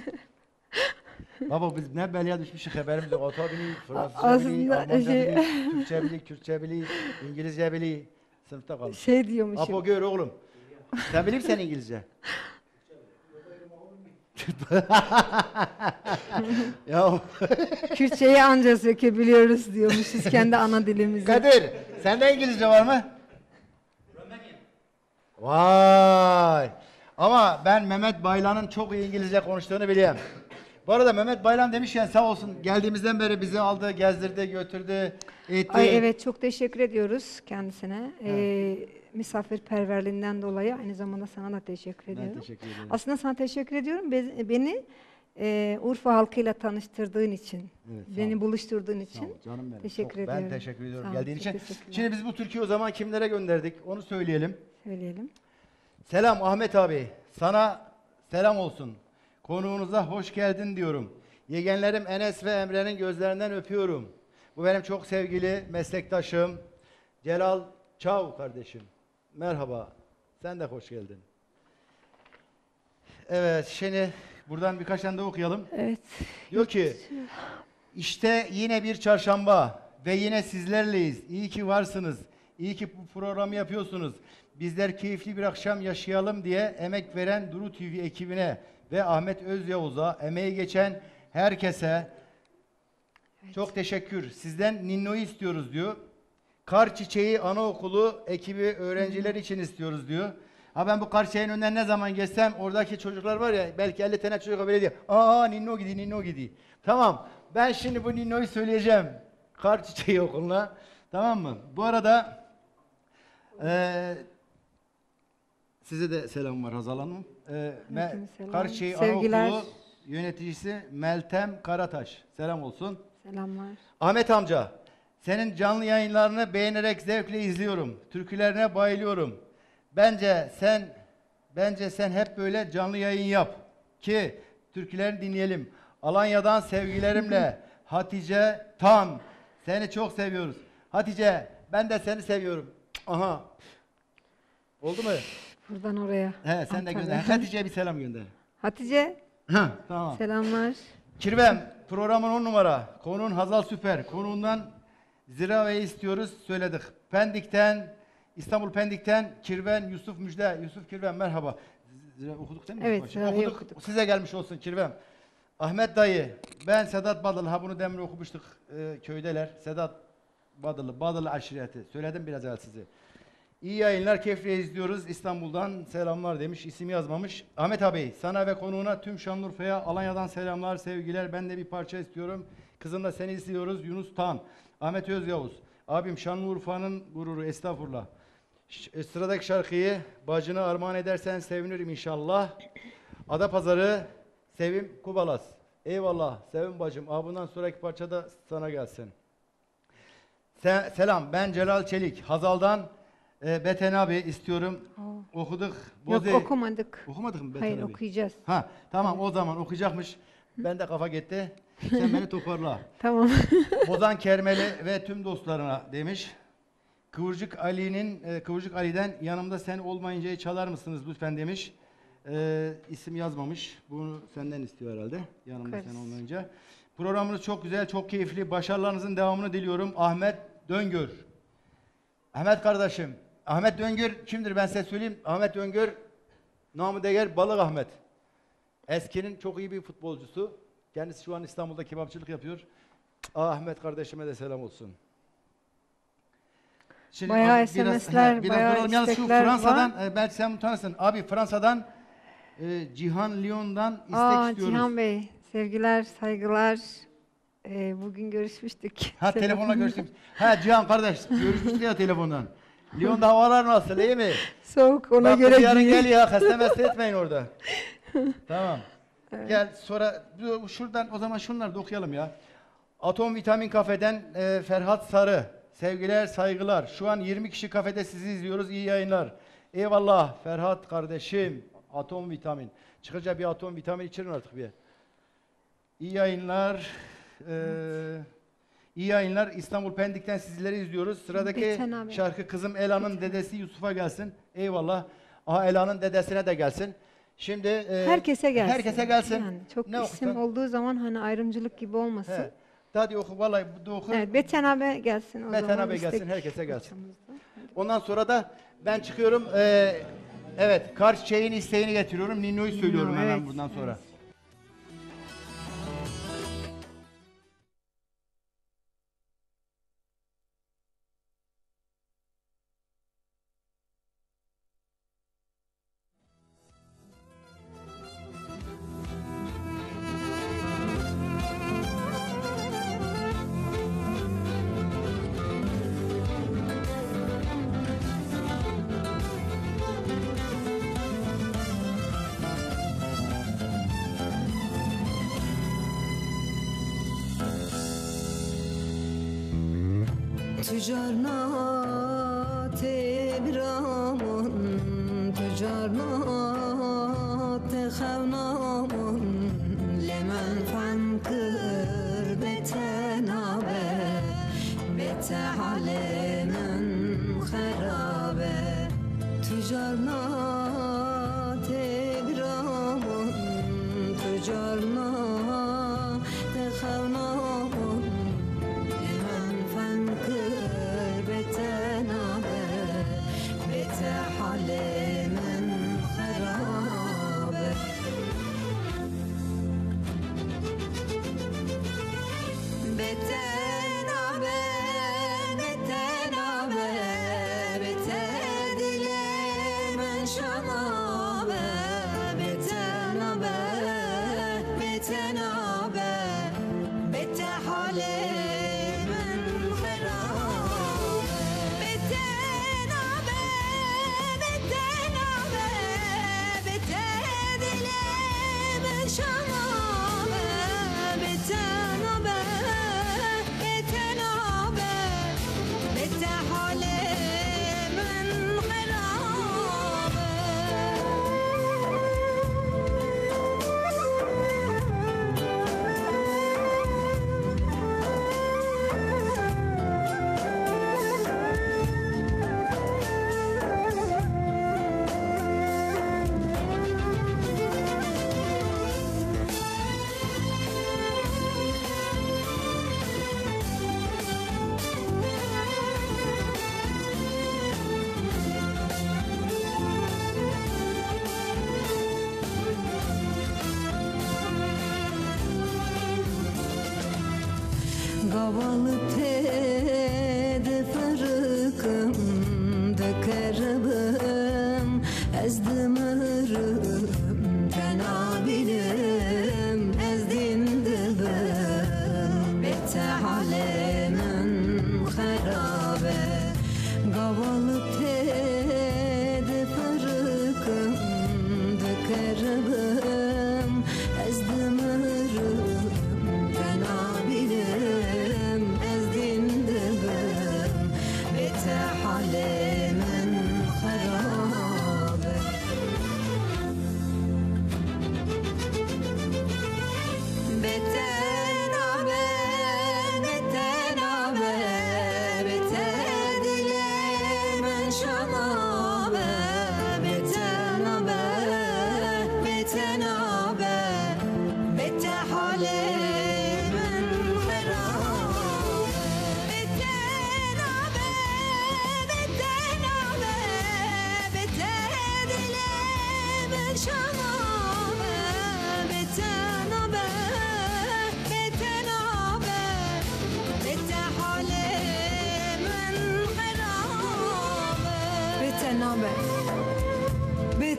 Baba biz ne belaya düşmüşük haberimiz yok. Ata biliyor, Fransızca Aslında biliyor, Almanca şey- biliyor, Türkçe biliyor, Kürtçe biliyor, İngilizce biliyor. Sınıfta kalmış. Şey diyormuşum. Apo gör oğlum. Sen bilir misin İngilizce? ya Kürtçeyi anca sökebiliyoruz diyormuşuz kendi ana dilimizi. Kadir, sende İngilizce var mı? Vay! Ama ben Mehmet Baylan'ın çok iyi İngilizce konuştuğunu biliyorum. Bu arada Mehmet Baylan demişken sağ olsun geldiğimizden beri bizi aldı, gezdirdi, götürdü, etti. Ay evet, çok teşekkür ediyoruz kendisine. Ee, misafirperverliğinden dolayı aynı zamanda sana da teşekkür ediyorum. Ben teşekkür ederim. Aslında sana teşekkür ediyorum. Be- Beni e, Urfa halkıyla tanıştırdığın için, Evet, sağ beni ol. buluşturduğun Sağ için. ol canım benim. Teşekkür Çok- ediyorum. Ben teşekkür ediyorum Sağ ol, geldiğin çok için. teşekkürler. Şimdi biz bu türküyü o zaman kimlere gönderdik onu söyleyelim. Söyleyelim. Selam Ahmet abi. Sana selam olsun. Konuğunuza hoş geldin diyorum. Yegenlerim Enes ve Emre'nin gözlerinden öpüyorum. Bu benim çok sevgili meslektaşım Celal Çav kardeşim. Merhaba. Sen de hoş geldin. Evet, şimdi buradan birkaç tane de okuyalım. Evet. Diyor ki, işte yine bir çarşamba ve yine sizlerleyiz. İyi ki varsınız. İyi ki bu programı yapıyorsunuz. Bizler keyifli bir akşam yaşayalım diye emek veren Duru T V ekibine ve Ahmet Özyavuz'a, emeği geçen herkese çok teşekkür. Sizden Ninno'yu istiyoruz diyor. Kar Çiçeği Anaokulu ekibi öğrenciler için istiyoruz diyor. Ha ben bu kar çiçeğinin önünden ne zaman geçsem oradaki çocuklar var ya belki elli tane çocuk böyle diyor. Aa Ninno gidiyor, Ninno gidiyor. Tamam ben şimdi bu Ninno'yu söyleyeceğim. Kar Çiçeği okuluna. Tamam mı? Bu arada eee size de selam var Hazal Hanım. Eee Me- Aleykümselam. Kar Çiçeği Sevgiler. Anaokulu yöneticisi Meltem Karataş. Selam olsun. Selamlar. Ahmet amca, senin canlı yayınlarını beğenerek zevkle izliyorum. Türkülerine bayılıyorum. Bence sen bence sen hep böyle canlı yayın yap ki türkülerini dinleyelim. Alanya'dan sevgilerimle Hatice Tan. Seni çok seviyoruz. Hatice, ben de seni seviyorum. Aha. Oldu mu? Buradan oraya. He, sen de Antalya. gönder. Hatice'ye bir selam gönder. Hatice, Heh, tamam. selamlar. Kirvem, programın on numara. Konuğun Hazal Süper. Konuğundan Zirave'yi istiyoruz, söyledik. Pendik'ten, İstanbul Pendik'ten Kirven Yusuf Müjde. Yusuf Kirven merhaba. Zira okuduk değil mi? Evet, Başta? Zirave'yi okuduk. okuduk. Size gelmiş olsun Kirvem. Ahmet dayı, ben Sedat Badılı. Ha bunu demin okumuştuk e, köydeler. Sedat Badılı, Badılı aşireti. Söyledim biraz evvel size. İyi yayınlar, keyifle izliyoruz. İstanbul'dan selamlar demiş, isim yazmamış. Ahmet abi, sana ve konuğuna tüm Şanlıurfa'ya, Alanya'dan selamlar, sevgiler. Ben de bir parça istiyorum. Kızım da seni istiyoruz. Yunus Tan, Ahmet Özyavuz. Abim Şanlıurfa'nın gururu, estağfurullah. Ş- sıradaki şarkıyı bacını armağan edersen sevinirim inşallah. Adapazarı, Sevim Kubalas. Eyvallah Sevim bacım. Aa, bundan sonraki parça da sana gelsin. Se- selam, ben Celal Çelik. Hazal'dan e, Beten abi istiyorum. Oo. Okuduk. Yok, Boze- okumadık. Okumadık mı Beten Hayır, abi? okuyacağız. Ha tamam o zaman okuyacakmış. Ben de kafa gitti. Sen beni toparla. Tamam. Bozan Kermeli ve tüm dostlarına demiş. Kıvırcık Ali'nin e, Kıvırcık Ali'den yanımda sen olmayıncayı çalar mısınız lütfen demiş. E, isim yazmamış. Bunu senden istiyor herhalde. Yanımda Bakarız. sen olmayınca. Programınız çok güzel, çok keyifli. Başarılarınızın devamını diliyorum. Ahmet Döngör. Ahmet kardeşim. Ahmet Döngör kimdir ben size söyleyeyim. Ahmet Döngör namı değer Balık Ahmet. Eskinin çok iyi bir futbolcusu. Kendisi şu an İstanbul'da kebapçılık yapıyor. Aa, Ahmet kardeşime de selam olsun. Şimdi Bayağı abi S M S'ler, he, biraz bayağı duralım. Yalnız şu istekler Fransa'dan, var. e, belki sen bunu tanırsın. Abi Fransa'dan e, Cihan Lyon'dan istek Aa, istiyoruz. Cihan Bey, sevgiler, saygılar. Ee, bugün görüşmüştük. Ha telefonla görüştük. Ha Cihan kardeş görüşmüştük ya telefondan. Lyon'da havalar nasıl, iyi mi? Soğuk, ona Bak, göre yarın giyin. gel ya, hasta mesle etmeyin orada. Tamam. Gel sonra bu- şuradan o zaman şunları da okuyalım ya. Atom Vitamin Kafe'den e, Ferhat Sarı. Sevgiler, saygılar. Şu an yirmi kişi kafede sizi izliyoruz. İyi yayınlar. Eyvallah Ferhat kardeşim. Atom Vitamin. Çıkınca bir atom vitamin içirin artık bir. İyi yayınlar. Ee, iyi yayınlar. İstanbul Pendik'ten sizleri izliyoruz. Sıradaki Beten abi. şarkı Kızım Ela'nın dedesi Yusuf'a gelsin. Eyvallah. Aha Ela'nın dedesine de gelsin. Şimdi e, Herkese gelsin. Herkese gelsin. Yani çok Ne isim okusan? olduğu zaman hani ayrımcılık gibi olmasın. He. Hadi oku vallahi bu da oku. Evet, Beten abi gelsin o Beten zaman. abi gelsin, istek herkese gelsin. parçamızda. Ondan sonra da ben çıkıyorum. Ee, evet, Kar Çiçeği'nin isteğini getiriyorum. Ninno'yu söylüyorum Ninno, hemen evet, bundan sonra. تجارنات برامون تجارنات خونامون لمن فنكر بتنابه بتحال من خرابه تجارنات برامون تجارنات خونامون لمن فنكر بتنابه بتحال من خرابه بتنابه بتنابه بتدل من شنابه بتنابه بتنابه بتحال من خرابه بتنابه بتنابه بتدل من شنابه بتنابه بتنابه بتحال من Gavalı tede farkım Dökeribim ezdimırım Tenabilim ezdindibim Betehalemin kharabe Gavalı tede farkım Dökeribim ezdimırım Tenabilim ezdindibim Betehalemin kharabe Betenabe, betenabe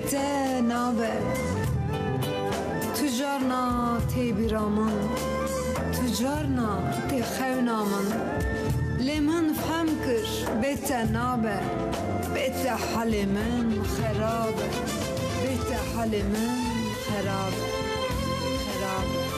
bete nabe Tüccarna te biramın Tüccarna te xewnamın Lemin fem kir bete nabe Bete halimin xerabe Bete halimin xerabe Xerabe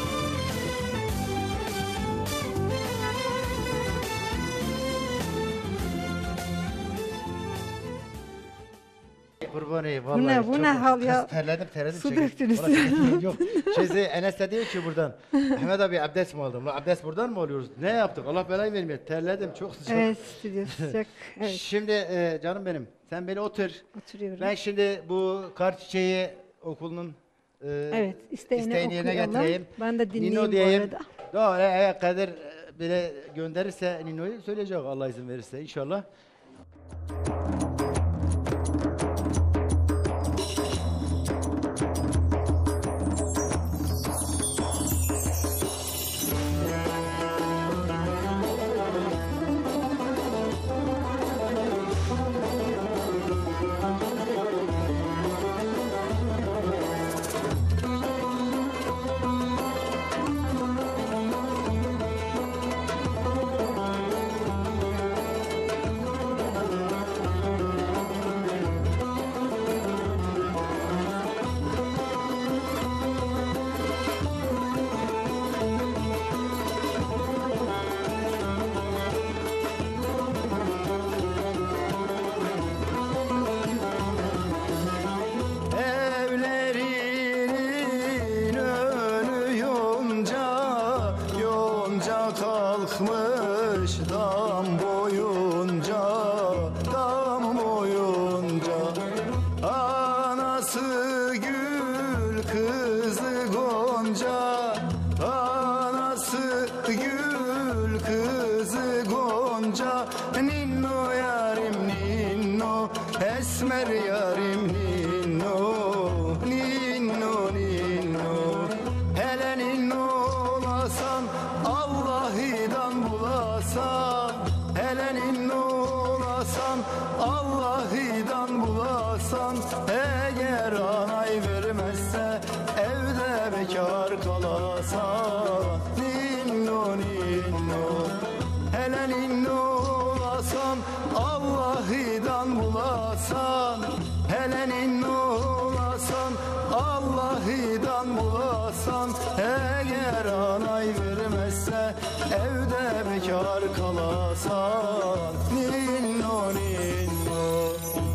Kurban ey Bu vallahi. ne, bu çok- ne hal ya? Kız terledim terledim. Su çekil. döktünüz. Vallahi çekil. Yok. Şeyse Enes de diyor ki buradan. Ahmet abi abdest mi aldım? Lan abdest buradan mı alıyoruz? Ne yaptık? Allah belayı vermiyor. Terledim çok sıcak. Evet, stüdyo sıcak. Evet, Şimdi e, canım benim. Sen beni otur. oturuyorum. Ben şimdi bu kar çiçeği okulunun e, Evet, isteğini, isteğini yerine okuyalım. getireyim. Ben de dinleyeyim Nino bu diyeyim. arada. Doğru eğer Kadir e, bile gönderirse Nino'yu söyleyecek Allah izin verirse inşallah. Evlerinin önü yonca, yonca kalkmış dam boyunca, dam boyunca. Anası gül, kızı gonca, anası gül, kızı gonca. Ninno yarim ninno, esmer yarim ninno, ninno ninno. Hele ninno olasan, Allah'ıdan bulasan. Hele ninno olasan, Allah'ıdan bulasan. Eğer anay vermezse, evde bekar kalasan. Ninno ninno. Hele ninno olasan, Allah'ıdan bulasan. Hele ninno olasan, Allah'ıdan bulasan. Eğer anay vermezse, evde bekar kalasan. Ninno ninno.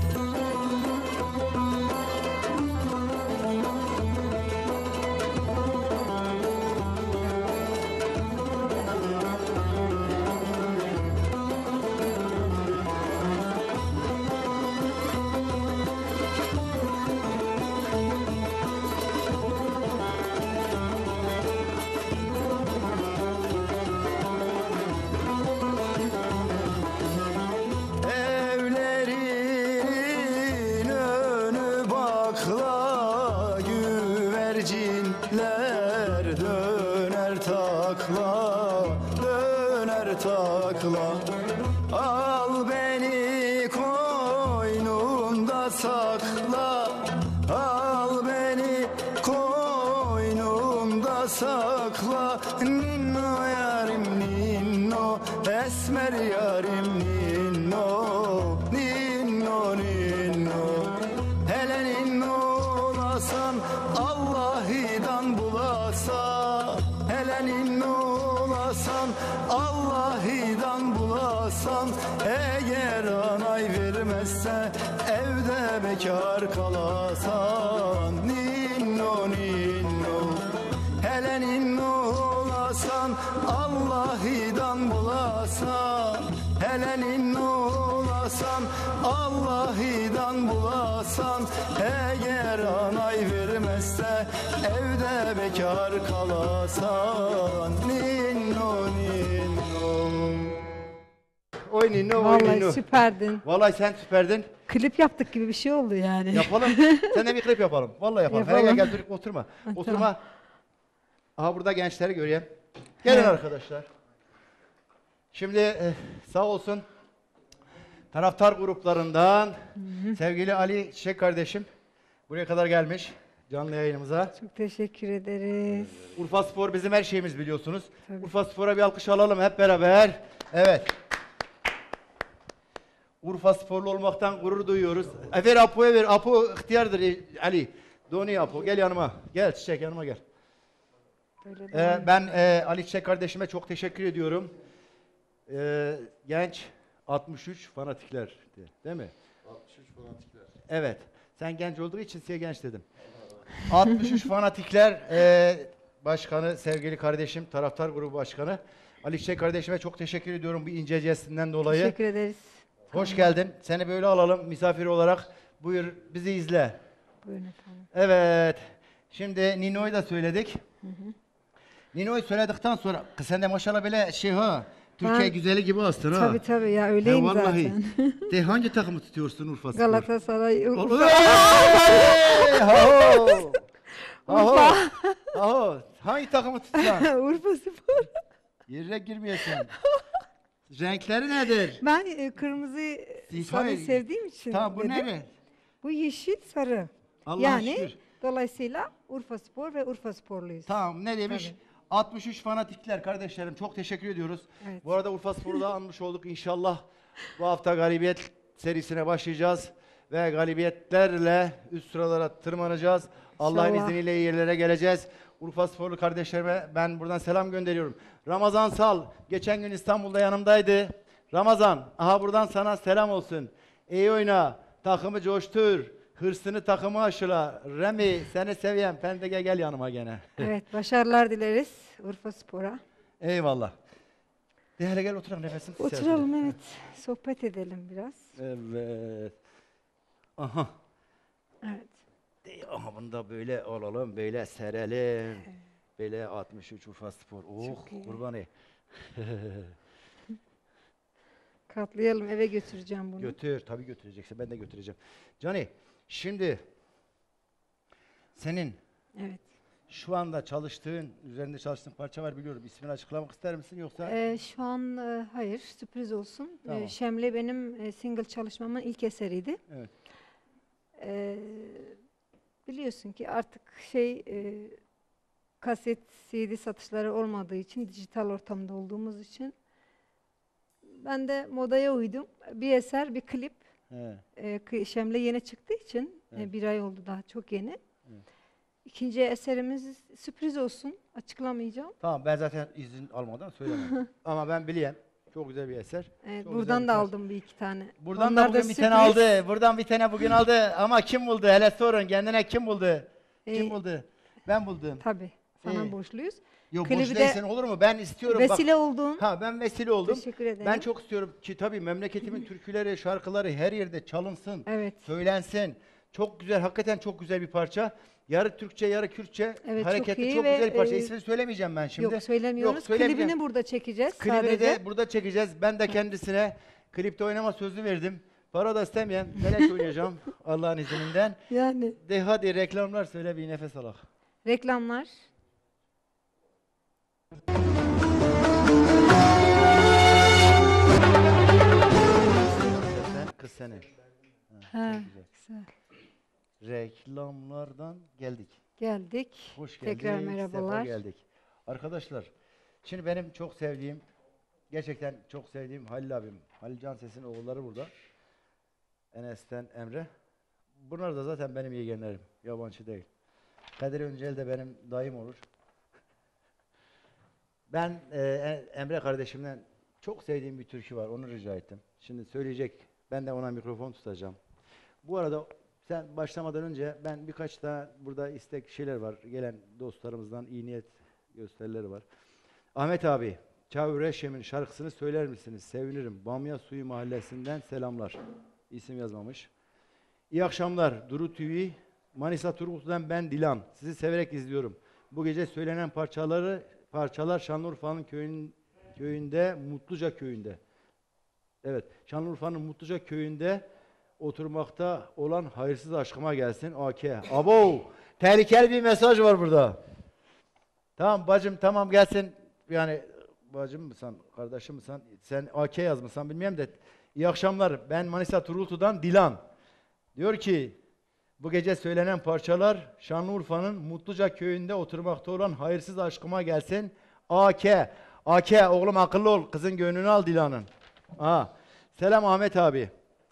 Evlerin önü bakla, güvercinler döner takla, döner takla. Al beni koynunda sakla, al beni koynunda sakla. Ninno yarim ninno, esmer yarim ninno, ninno ninno. Hele ninno olasan, Allah'ıdan bulasan. Hele ninno olasan, Allah'ıdan bulasan. Eğer anay vermezse, evde bekar kalasan. Ninno ninno. Hele ninno olasan, Allah'ıdan bulasan. Hele ninno olasan, Allah'ıdan bulasan. Eğer anay vermezse, evde bekar kalasan. Ninno ninno. Oy Nino oy Vallahi Nino. süperdin. Vallahi sen süperdin. Klip yaptık gibi bir şey oldu yani. Yapalım. Sen de bir klip yapalım. Vallahi yapalım. Hele Yapalım. gel gel dur oturma. tamam. Oturma. Aha burada gençleri göreyim. Gelin Evet. arkadaşlar. Şimdi e, sağ olsun taraftar gruplarından sevgili Ali Çiçek kardeşim Buraya kadar gelmiş canlı yayınımıza. Çok teşekkür ederiz. Urfa Spor bizim her şeyimiz biliyorsunuz. Tabii. Urfa Spor'a bir alkış alalım hep beraber. Evet. Urfa Sporlu olmaktan gurur duyuyoruz. E ver Apo'ya ver. Apo ihtiyardır e, Ali. Doni Apo gel yanıma. Gel Çiçek yanıma gel. Böyle Ee, devam. ben e, Ali Çiçek kardeşime çok teşekkür ediyorum. Ee, genç altmış üç fanatikler değil mi? altmış üç fanatikler. Evet. Sen genç olduğu için size genç dedim. altmış üç fanatikler e, başkanı, sevgili kardeşim, taraftar grubu başkanı. Ali Çiçek kardeşime çok teşekkür ediyorum bu ince jestinden dolayı. Teşekkür ederiz. Hoş geldin. Seni böyle alalım misafir olarak. Buyur bizi izle. Buyurun efendim. Evet. Şimdi Nino'yu da söyledik. Nino'yu söyledikten sonra kız sen de maşallah böyle şey ha. Türkiye Ben- güzeli gibi astın ha. Tabii tabii ya öyleyim He, vallahi. zaten. De hangi takımı tutuyorsun Urfa Spor? Galatasaray, Urfa. Hey, Haho! Haho! Haho! Hangi takımı tutuyorsun? Urfa Spor. Yerine girmeyesin. Renkleri nedir? Ben e, kırmızı Hayır. sarı sevdiğim için Tamam bu dedim. ne? Bu yeşil sarı. Allah'a yani şükür. dolayısıyla Urfa Spor ve Urfa Sporluyuz. Tamam ne demiş? Tabii. altmış üç fanatikler kardeşlerim çok teşekkür ediyoruz. Evet. Bu arada Urfa Spor'u da anmış olduk inşallah. Bu hafta galibiyet serisine başlayacağız. Ve galibiyetlerle üst sıralara tırmanacağız. Allah'ın İnşallah. izniyle iyi yerlere geleceğiz. Urfa Sporlu kardeşlerime ben buradan selam gönderiyorum. Ramazan Sal geçen gün İstanbul'da yanımdaydı. Ramazan aha buradan sana selam olsun. İyi oyna, takımı coştur, hırsını takımı aşıla. Remi seni seviyorum, Pendege gel yanıma gene. Evet, başarılar dileriz Urfa Spor'a. Eyvallah. De hele gel oturalım nefesim kesildi. Oturalım evet, sohbet edelim biraz. Evet. Aha. Evet. De, aha bunu da böyle alalım, böyle serelim. Böyle altmış üç Urfa Spor. Oh Çok iyi. kurbanı. Katlayalım, eve götüreceğim bunu. Götür, tabii götüreceksin. Ben de götüreceğim. Cani, şimdi senin Evet. şu anda çalıştığın, üzerinde çalıştığın parça var biliyorum. İsmini açıklamak ister misin yoksa? Ee, şu an e, hayır, sürpriz olsun. Ee, Tamam. Şemle benim e, single çalışmamın ilk eseriydi. Evet. Ee, biliyorsun ki artık şey e, kaset, C D satışları olmadığı için, dijital ortamda olduğumuz için ben de modaya uydum. Bir eser, bir klip. He. E, kı- Şemle yeni çıktığı için e, Evet. bir ay oldu daha çok yeni. Evet. İkinci eserimiz sürpriz olsun. Açıklamayacağım. Tamam ben zaten izin almadan söylemem. Ama ben biliyorum. Çok güzel bir eser. Evet, Çok güzel buradan bir da parça. aldım bir iki tane. Buradan Onlar da bugün bir sürpriz. tane aldı. Buradan bir tane bugün aldı. Ama kim buldu? Hele sorun. Kendine kim buldu? Kim Ee, buldu? Ben buldum. Tabii. Sana İyi. borçluyuz. Yok klibi boş de değilsen olur mu? Ben istiyorum. Vesile Bak. oldun. Ha ben vesile oldum. Teşekkür ederim. Ben çok istiyorum ki tabii memleketimin türküleri, şarkıları her yerde çalınsın, Evet. söylensin. Çok güzel, hakikaten çok güzel bir parça. Yarı Türkçe, yarı Kürtçe, Evet, çok hareketli, iyi çok, ve, güzel bir parça. e, İsmini söylemeyeceğim ben şimdi. Yok söylemiyoruz. Yok, söylemeyeceğim. Klibini burada çekeceğiz Klibini sadece. de burada çekeceğiz. Ben de kendisine klipte oynama sözü verdim. Para da istemeyen, beleş oynayacağım Allah'ın izninden. Yani De hadi reklamlar söyle bir nefes alak. reklamlar. Sen, kız senin. Ha, güzel. güzel. Reklamlardan geldik. Geldik. Hoş geldin. Tekrar sefa merhabalar. geldik. Arkadaşlar, şimdi benim çok sevdiğim, gerçekten çok sevdiğim Halil abim, Halil Canses'in oğulları burada. Enes'ten Emre. Bunlar da zaten benim yeğenlerim, yabancı değil. Kadir Öncel de benim dayım olur. Ben e, E- Emre kardeşimden çok sevdiğim bir türkü var, onu rica ettim. Şimdi söyleyecek, ben de ona mikrofon tutacağım. Bu arada sen başlamadan önce ben birkaç daha burada istek şeyler var. Gelen dostlarımızdan iyi niyet gösterileri var. Ahmet abi, Çavreşem'in şarkısını söyler misiniz? Sevinirim. Bamya Suyu Mahallesi'nden selamlar. İsim yazmamış. İyi akşamlar. Duru T V, Manisa Turgutlu'dan ben Dilan. Sizi severek izliyorum. Bu gece söylenen parçaları parçalar Şanlıurfa'nın köyün, köyünde, Mutluca köyünde. Evet, Şanlıurfa'nın Mutluca köyünde oturmakta olan hayırsız aşkıma gelsin. A K. Abo! Tehlikeli bir mesaj var burada. Tamam bacım tamam gelsin. Yani bacım mısın, kardeşim mısın? Sen A K yazmışsan bilmiyorum da. İyi akşamlar. Ben Manisa Turultu'dan Dilan. Diyor ki Bu gece söylenen parçalar Şanlıurfa'nın Mutluca köyünde oturmakta olan hayırsız aşkıma gelsin. A K. A K oğlum akıllı ol. Kızın gönlünü al Dilan'ın. Aa. Selam Ahmet abi.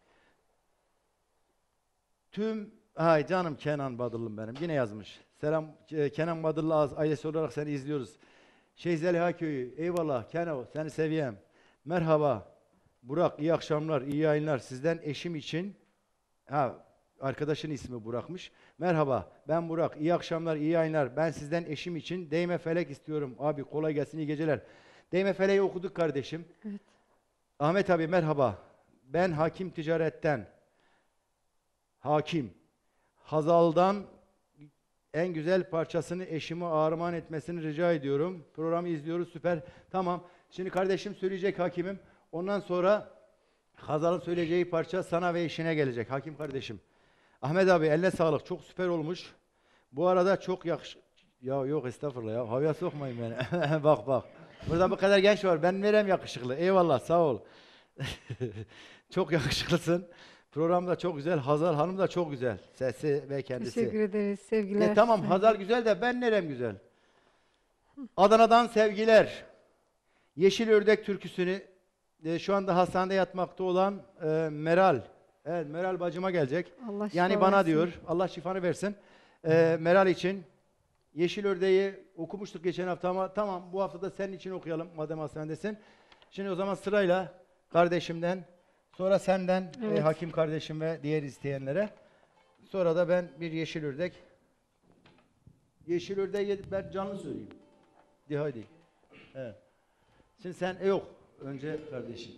Tüm ay canım Kenan Badırlım benim. Yine yazmış. Selam e, Kenan Badırlı az ailesi olarak seni izliyoruz. Şey Zeliha köyü. Eyvallah Kenan seni seviyem. Merhaba. Burak iyi akşamlar, iyi yayınlar. Sizden eşim için ha arkadaşın ismi Burak'mış. Merhaba. Ben Burak. İyi akşamlar, iyi yayınlar. Ben sizden eşim için Değme Felek istiyorum. Abi kolay gelsin, iyi geceler. Değme Felek'i okuduk kardeşim. Evet. Ahmet abi merhaba. Ben Hakim Ticaret'ten. Hakim. Hazal'dan en güzel parçasını eşime armağan etmesini rica ediyorum. Programı izliyoruz, süper. Tamam. Şimdi kardeşim söyleyecek Hakimim. Ondan sonra Hazal'ın söyleyeceği parça sana ve eşine gelecek. Hakim kardeşim. Ahmet abi eline sağlık. Çok süper olmuş. Bu arada çok yakış... Ya yok estağfurullah ya. Havaya sokmayın beni. Bak bak. Burada bu kadar genç var. Ben nerem yakışıklı. Eyvallah sağ ol. Çok yakışıklısın. Program da çok güzel. Hazal Hanım da çok güzel. Sesi ve kendisi. Teşekkür ederiz. Sevgiler. E, tamam Hazal güzel de ben nerem güzel. Adana'dan sevgiler. Yeşil Ördek türküsünü e, şu anda hastanede yatmakta olan e, Meral. Evet Meral bacıma gelecek. Allah şifa Yani bana versin. diyor. Allah şifanı versin. E, Meral için Yeşil Ördeği okumuştuk geçen hafta ama tamam bu hafta da senin için okuyalım madem hastanedesin. Şimdi o zaman sırayla kardeşimden, sonra senden Evet. e, Hakim kardeşim ve diğer isteyenlere. Sonra da ben bir Yeşil Ördek. Yeşil Ördeği ben canlı söyleyeyim. De hadi. Evet. Şimdi sen e, yok. Önce kardeşim.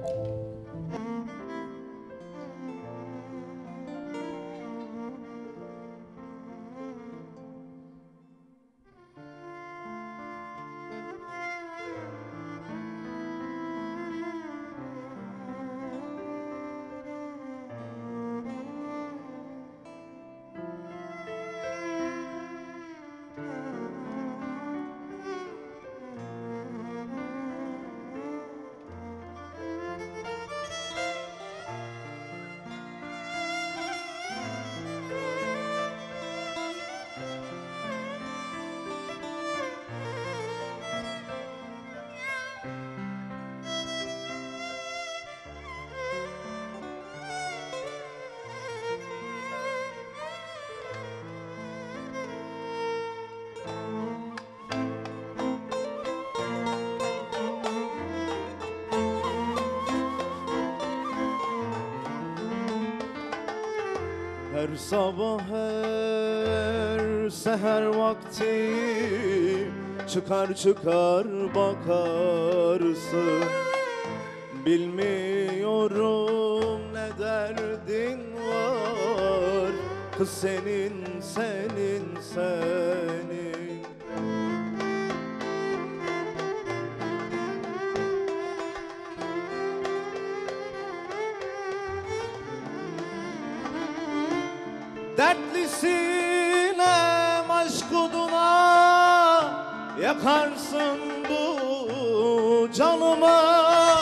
Her sabah her seher vakti çıkar çıkar bakarsın. Bilmiyorum ne derdin var kız senin senin senin. Dertlisin hem aşk oduna yakarsın bu canıma.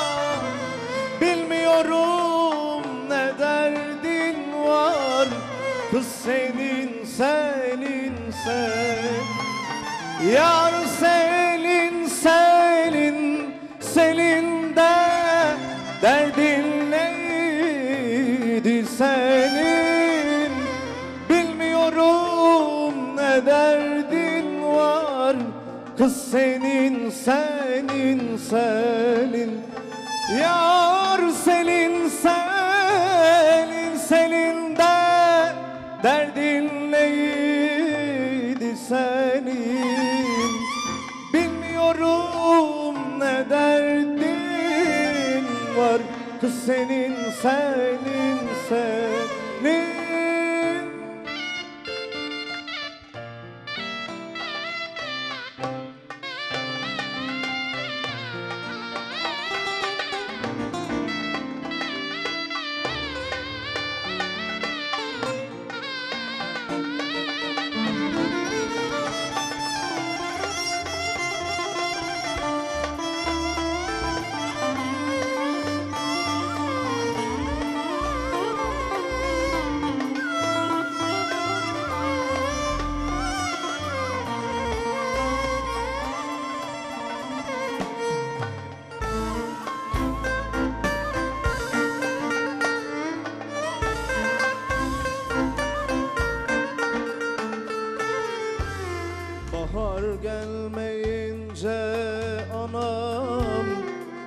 Bilmiyorum ne derdin var kız senin senin sen. Yar senin senin senin de derdin neydi senin. Bilmiyorum ne derdin var kız senin senin senin. Yar senin senin senin de derdin neydi senin. Bilmiyorum ne derdin var kız senin senin senin.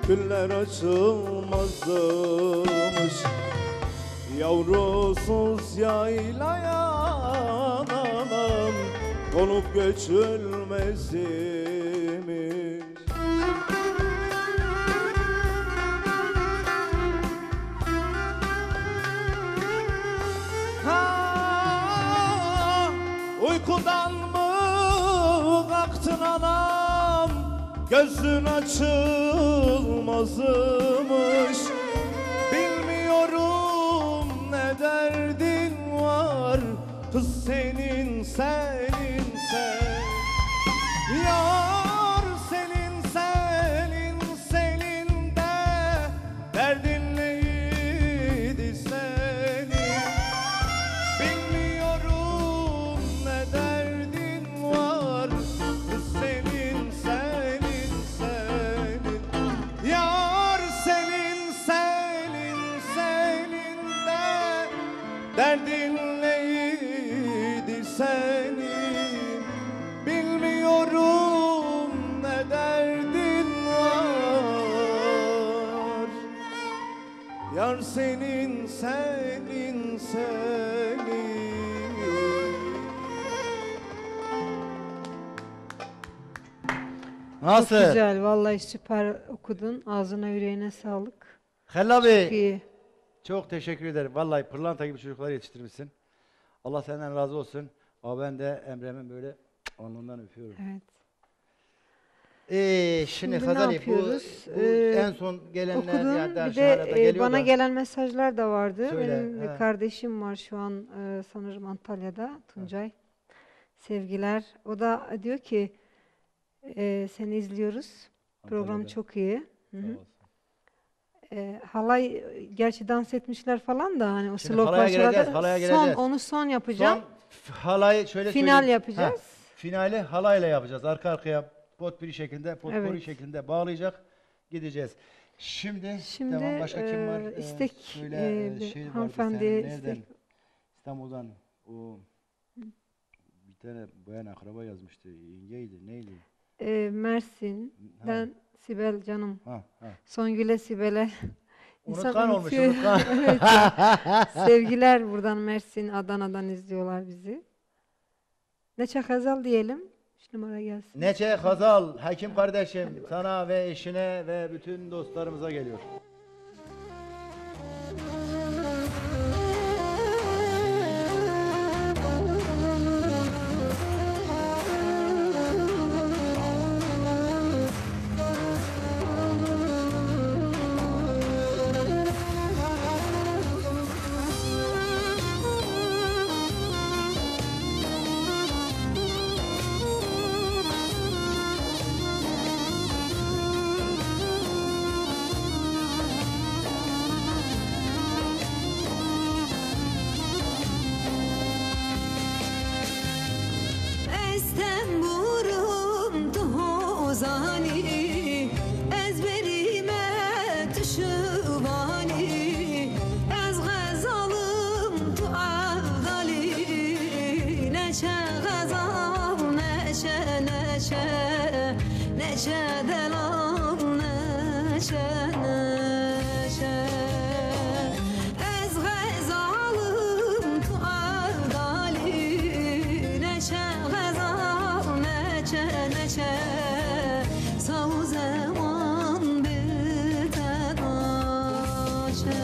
güller açılmazmış. Yavrusuz yaylaya anam konup göçülmezmiş. Ha, uykudan mı kalktın anam, gözün açılmazmış. Bilmiyorum ne derdin var, kız senin senin sen. Yar senin senin senin de derdin neydi senin. Bilmiyorum ne derdin var, kız senin senin senin. Yar senin senin senin de derdin neydi senin. Bilmiyorum ne derdin var, yar senin senin senin. Nasıl? Çok güzel. Vallahi süper okudun. Ağzına yüreğine sağlık. Halil Çok abi. iyi. Çok teşekkür ederim. Vallahi pırlanta gibi çocukları yetiştirmişsin. Allah senden razı olsun. Ama ben de Emre'min böyle alnından öpüyorum. Evet. Ee, şimdi, Şimdi ne Hazali bu, yapıyoruz? bu Ee, en son gelenler Okudun. ya da Bir şu hala da de e, geliyor bana da. gelen mesajlar da vardı. Söyle, Benim bir he. kardeşim var şu an e, sanırım Antalya'da. Tuncay. Sevgiler. O da diyor ki e, seni izliyoruz. Program Antalya'da. çok iyi. Hı Sağ hı. olsun. E, halay gerçi dans etmişler falan da hani o Şimdi slow halaya gireceğiz, başlarda halaya son gireceğiz. onu son yapacağım. Son f- halayı şöyle Final söyleyeyim. yapacağız. Ha, finali halayla yapacağız. Arka arkaya potpuri şeklinde, potpuri Evet. şeklinde bağlayacak. Gideceğiz. Şimdi, Şimdi tamam, başka kim var? e, Ee, istek söyle, e, e, bir şey vardı hanımefendi senin, nereden? istek İstanbul'dan o bir tane bayan akraba yazmıştı. Yengeydi, neydi? e, Mersin'den Sibel canım. Ha, ha. Songül'e Sibel'e İnsan Unutkan olmuş, unutuyor. unutkan. Evet ya. Sevgiler buradan Mersin, Adana'dan izliyorlar bizi. Neçe Hazal diyelim. Üç numara gelsin. Neçe Hazal, Hakim kardeşim, sana ve eşine ve bütün dostlarımıza geliyor. Estem burum tozani, ezberime düşüvani, ez gazalım tu avdali, neşe gazal neşe neşe, neşe delal neşe neşe. Ez gazalım tu avdali, neşe gazal neşe neşe, sağ zaman biter aşe.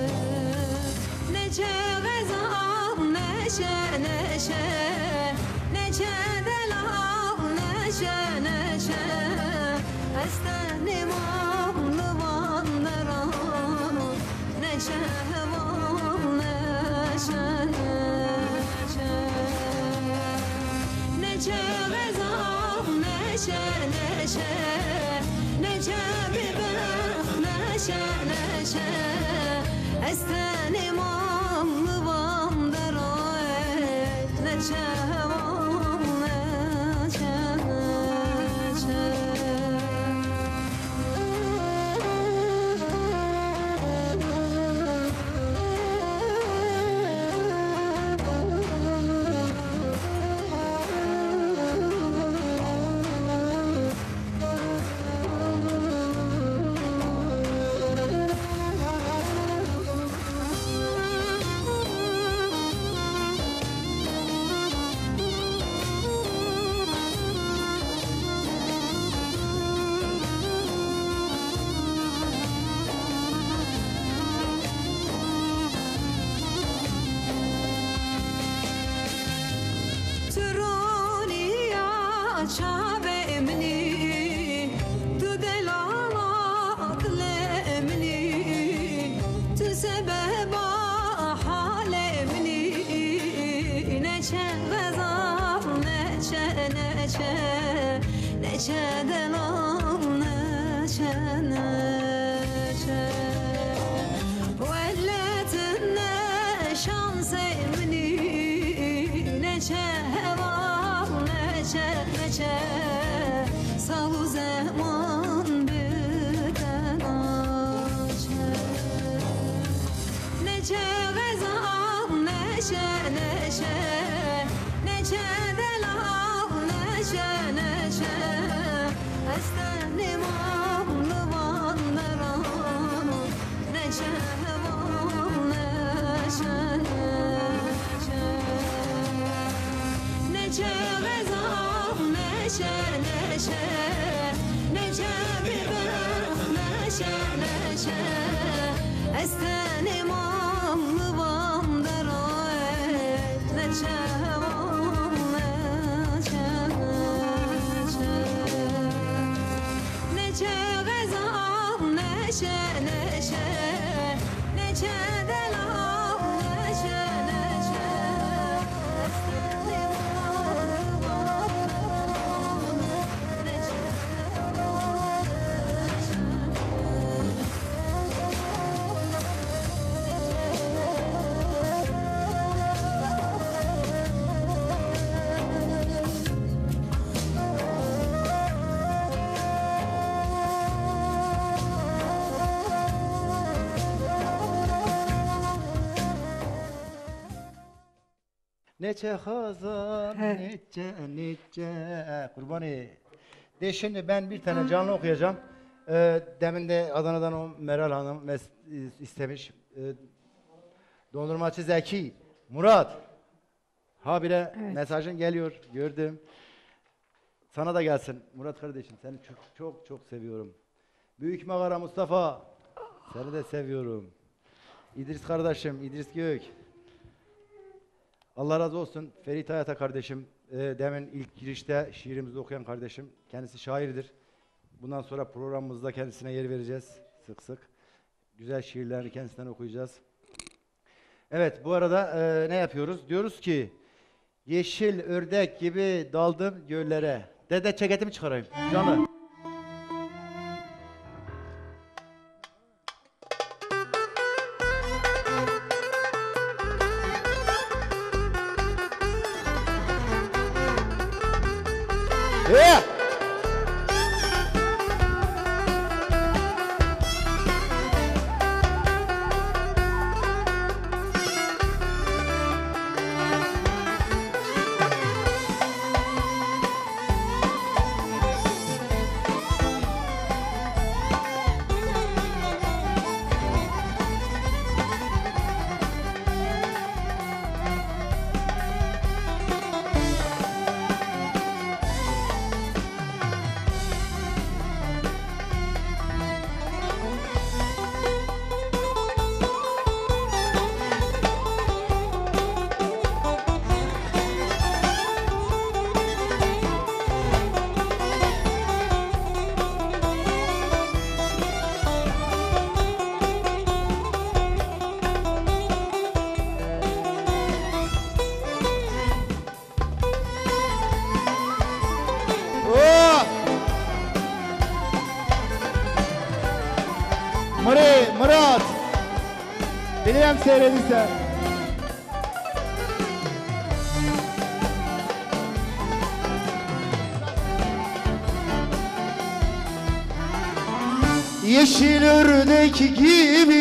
Neşe gazal neşe neşe, neşe delal neşe neşe, estenim amlı vanderan, neşe van neşe neşe. Neçe gazal neşe neşe, neçe biber neşe neşe, estenim amlı vanderay, neçe van neşe neşe. neçə neçə dəlam neçə neçə bu əllətinə şan sevmini neçə heval neçə neçə savu zaman birdən açə neçə qəzal neçə neçə neçə dəlam neçə neçə əstənim anlı vandaran neçə heval neçə neçə neçə qəzal neçə neçə neçə bir bərx neçə neçə əstənim anlı vandaran neçə heval neçə neçə neçə qəzal neçə neçə neçə dəlam neçə neçə əstənim anlı vandaran neçə heval Neçe hazan, He. neçe neçe kurbanı. De şimdi ben bir tane canlı okuyacağım. Ee, demin de Adana'dan o Meral Hanım mes- istemiş. Ee, dondurmacı Zeki, Murat. Habire Evet. mesajın geliyor, gördüm. Sana da gelsin Murat kardeşim, seni çok çok çok seviyorum. Büyük Mağara Mustafa, seni de seviyorum. İdris kardeşim, İdris Gök. Allah razı olsun Ferit Hayata kardeşim, e, demin ilk girişte şiirimizi okuyan kardeşim, kendisi şairdir. Bundan sonra programımızda kendisine yer vereceğiz sık sık. Güzel şiirlerini kendisinden okuyacağız. Evet, bu arada e, ne yapıyoruz? Diyoruz ki, yeşil ördek gibi daldım göllere. Dede ceketimi çıkarayım, canlı. Yeah! Mırı, Murat. Biliyorum seyrediysen. Yeşil ördek gibi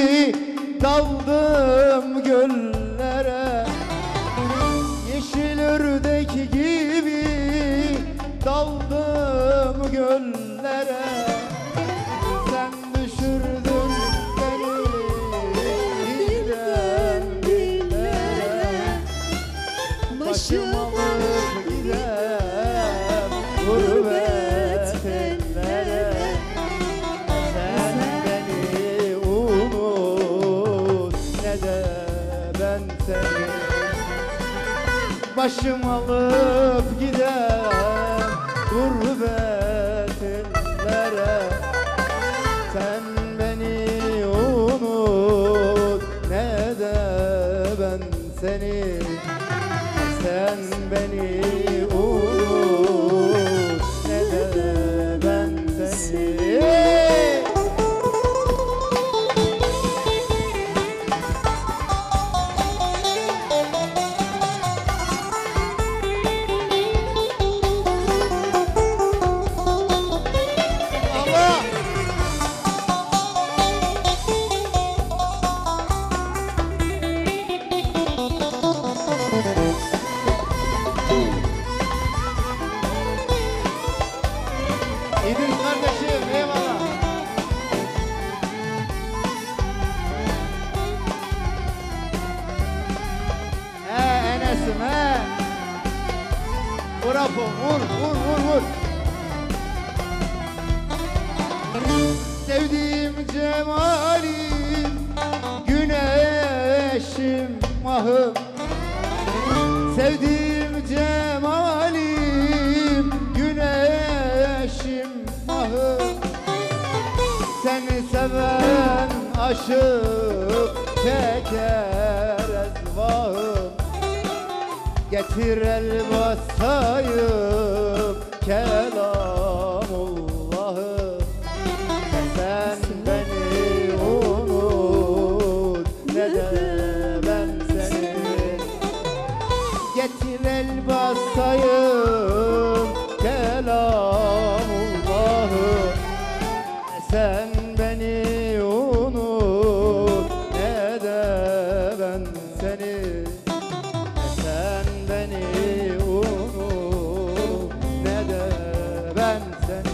daldım göllere. Yeşil ördek gibi daldım göllere. Sen düşürdün beni dilden dillere. Başım alır gider gurbet ellere. Sen beni unut ne de ben seni. Başım alıp gider gurbet ellere. Sen beni unut ne de ben seni. Sen beni unut bravo, vur, vur, vur, vur. Sevdiğim cemalim, güneşim, mahım. Sevdiğim cemalim, güneşim, mahım. Seni seven aşık çeker ezvahım. Getir el basayım kelamullahı. Sen beni unut ne de ben seni. Getir el basayım kelamullahı. Sen beni unut ne de ben seni. Sen beni unut ne de ben seni.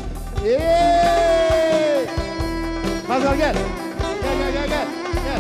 Eee! Hazar gel. Gel gel gel gel. Gel.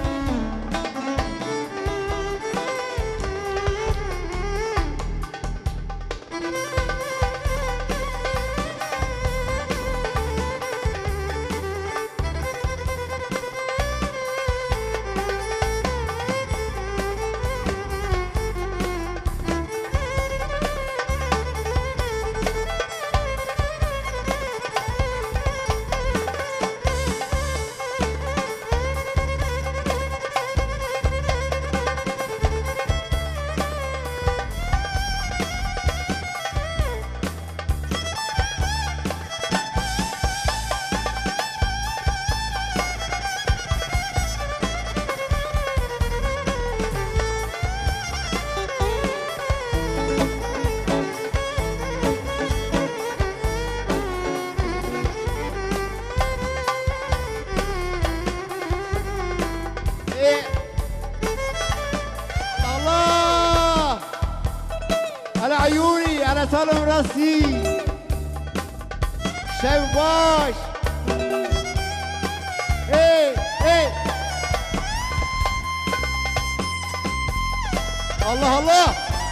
Ee, Allah على عيوني على سالم راسي شوباش ايه ايه الله الله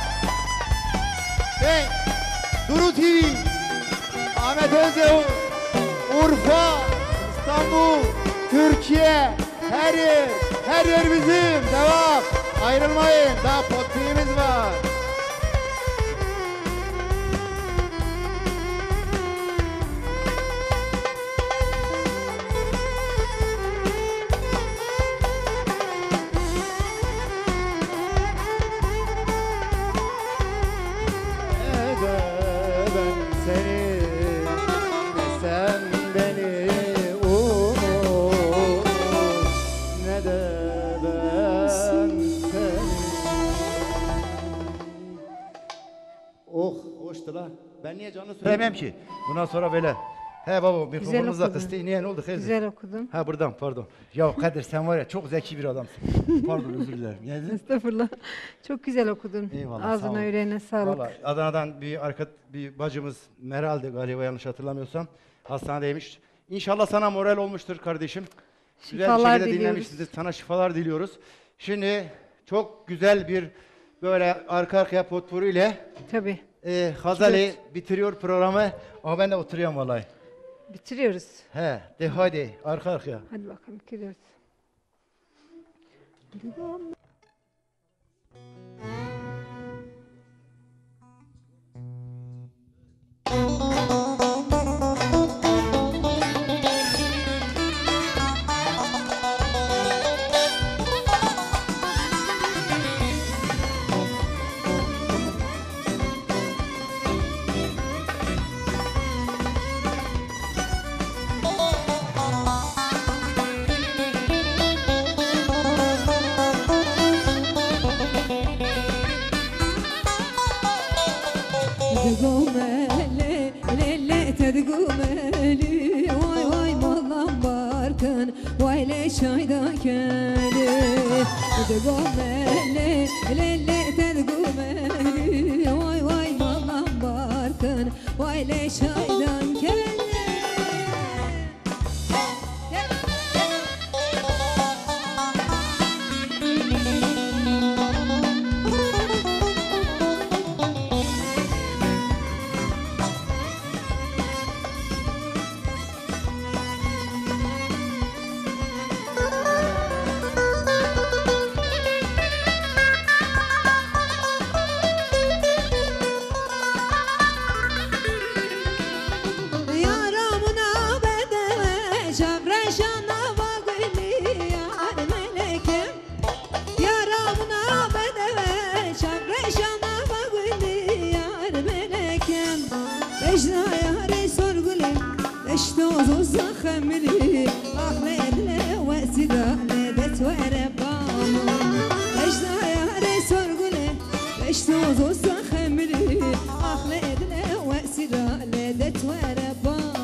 ايه Duru T V Ahmet Özyavuz Urfa İstanbul Türkiye her yer her yer bizim devam ayrılmayın daha potluğumuz var. Ne de ben seni ne sen beni unut ne de ben seni. Oh hoştu la. Ben niye canlı Söylemem söylemem ki. Bundan sonra böyle. He baba mikrofonumuzda okudun. kıstı. Niye ne oldu? Hayırdır? Güzel okudun. Ha buradan pardon. Ya Kadir sen var ya çok zeki bir adamsın. Pardon özür dilerim. Geldin. Estağfurullah. Çok güzel okudun. Eyvallah, sağ Ağzına ol. yüreğine sağlık. Vallahi Adana'dan bir arka bir bacımız Meral'di galiba yanlış hatırlamıyorsam. Hastanedeymiş. İnşallah sana moral olmuştur kardeşim. Güzel bir Şifalar şekilde diliyoruz. dinlemişsindir. Sana şifalar diliyoruz. Şimdi çok güzel bir böyle arka arkaya potpourri ile Tabii. e, Hazali bitiriyor programı. Ama ben de oturuyorum vallahi. Bitiriyoruz. He, de hadi arka arkaya. Hadi bakalım gidiyoruz. تدقوملي ليلي تدقوملي واي واي والله مباركن واي ليش هيدا كالي تدقوملي ليلي تدقوملي واي واي والله مباركن واي ليش هيدا كالي خمري أخلي أدلى وأسيدا لدت وأربام أجدا يا ريس ورقلي ليش توزو خمري أخلي أدلى وأسيدا لدت وأربام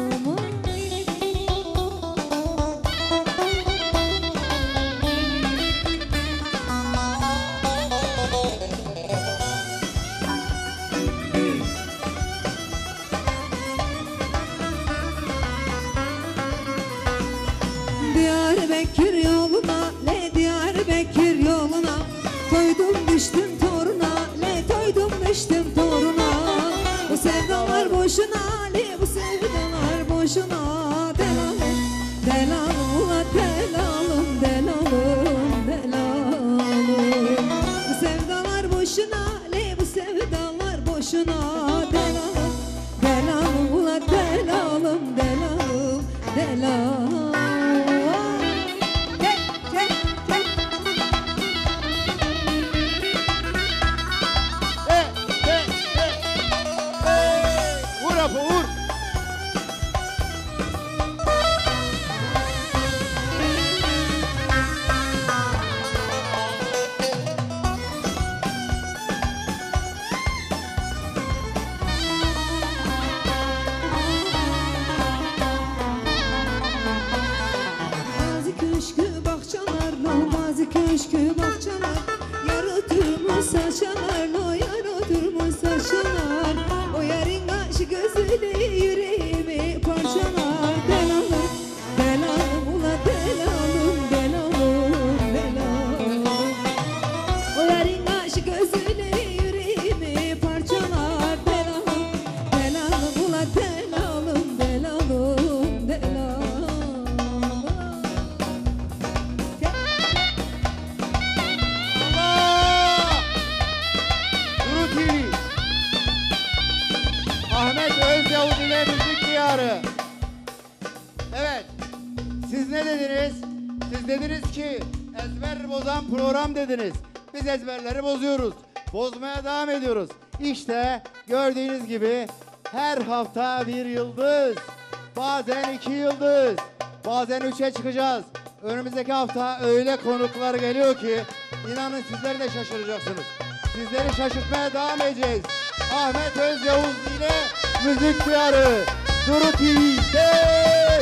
Diyarbakır yoluna, le Diyarbakır yoluna Toydum düştüm toruna, le toydum düştüm toruna Bu sevdalar boşuna, le bu sevdalar boşuna Delalım, delalım ula delalım, delalım, delalım Bu sevdalar boşuna, le bu sevdalar boşuna Delalım, delalım ula delalım, delalım, delalım Vur Apo vur. Bazı köşkü bahçalarla, bazı köşkü bahçalar Yar oturmuş saçalarla, yar oturmuş saçalar O yarın kaşı gözüyle yüreğimi parçalar Delalım, delalım ula delalım, delalım, delalım O yarın kaşı gözüyle yüreğimi parçalar Delalım, delalım ula delalım, delalım, delalım Allah! Duru T V. Ahmet Özyavuz ile Müzik Diyarı. Evet. Siz ne dediniz? Siz dediniz ki ezber bozan program dediniz. Biz ezberleri bozuyoruz. Bozmaya devam ediyoruz. İşte gördüğünüz gibi her hafta bir yıldız. Bazen iki yıldız. Bazen üçe çıkacağız. Önümüzdeki hafta öyle konuklar geliyor ki inanın sizler de şaşıracaksınız. Sizleri şaşırtmaya devam edeceğiz. Ahmet Özyavuz ile Müzik Diyarı. Duru T V.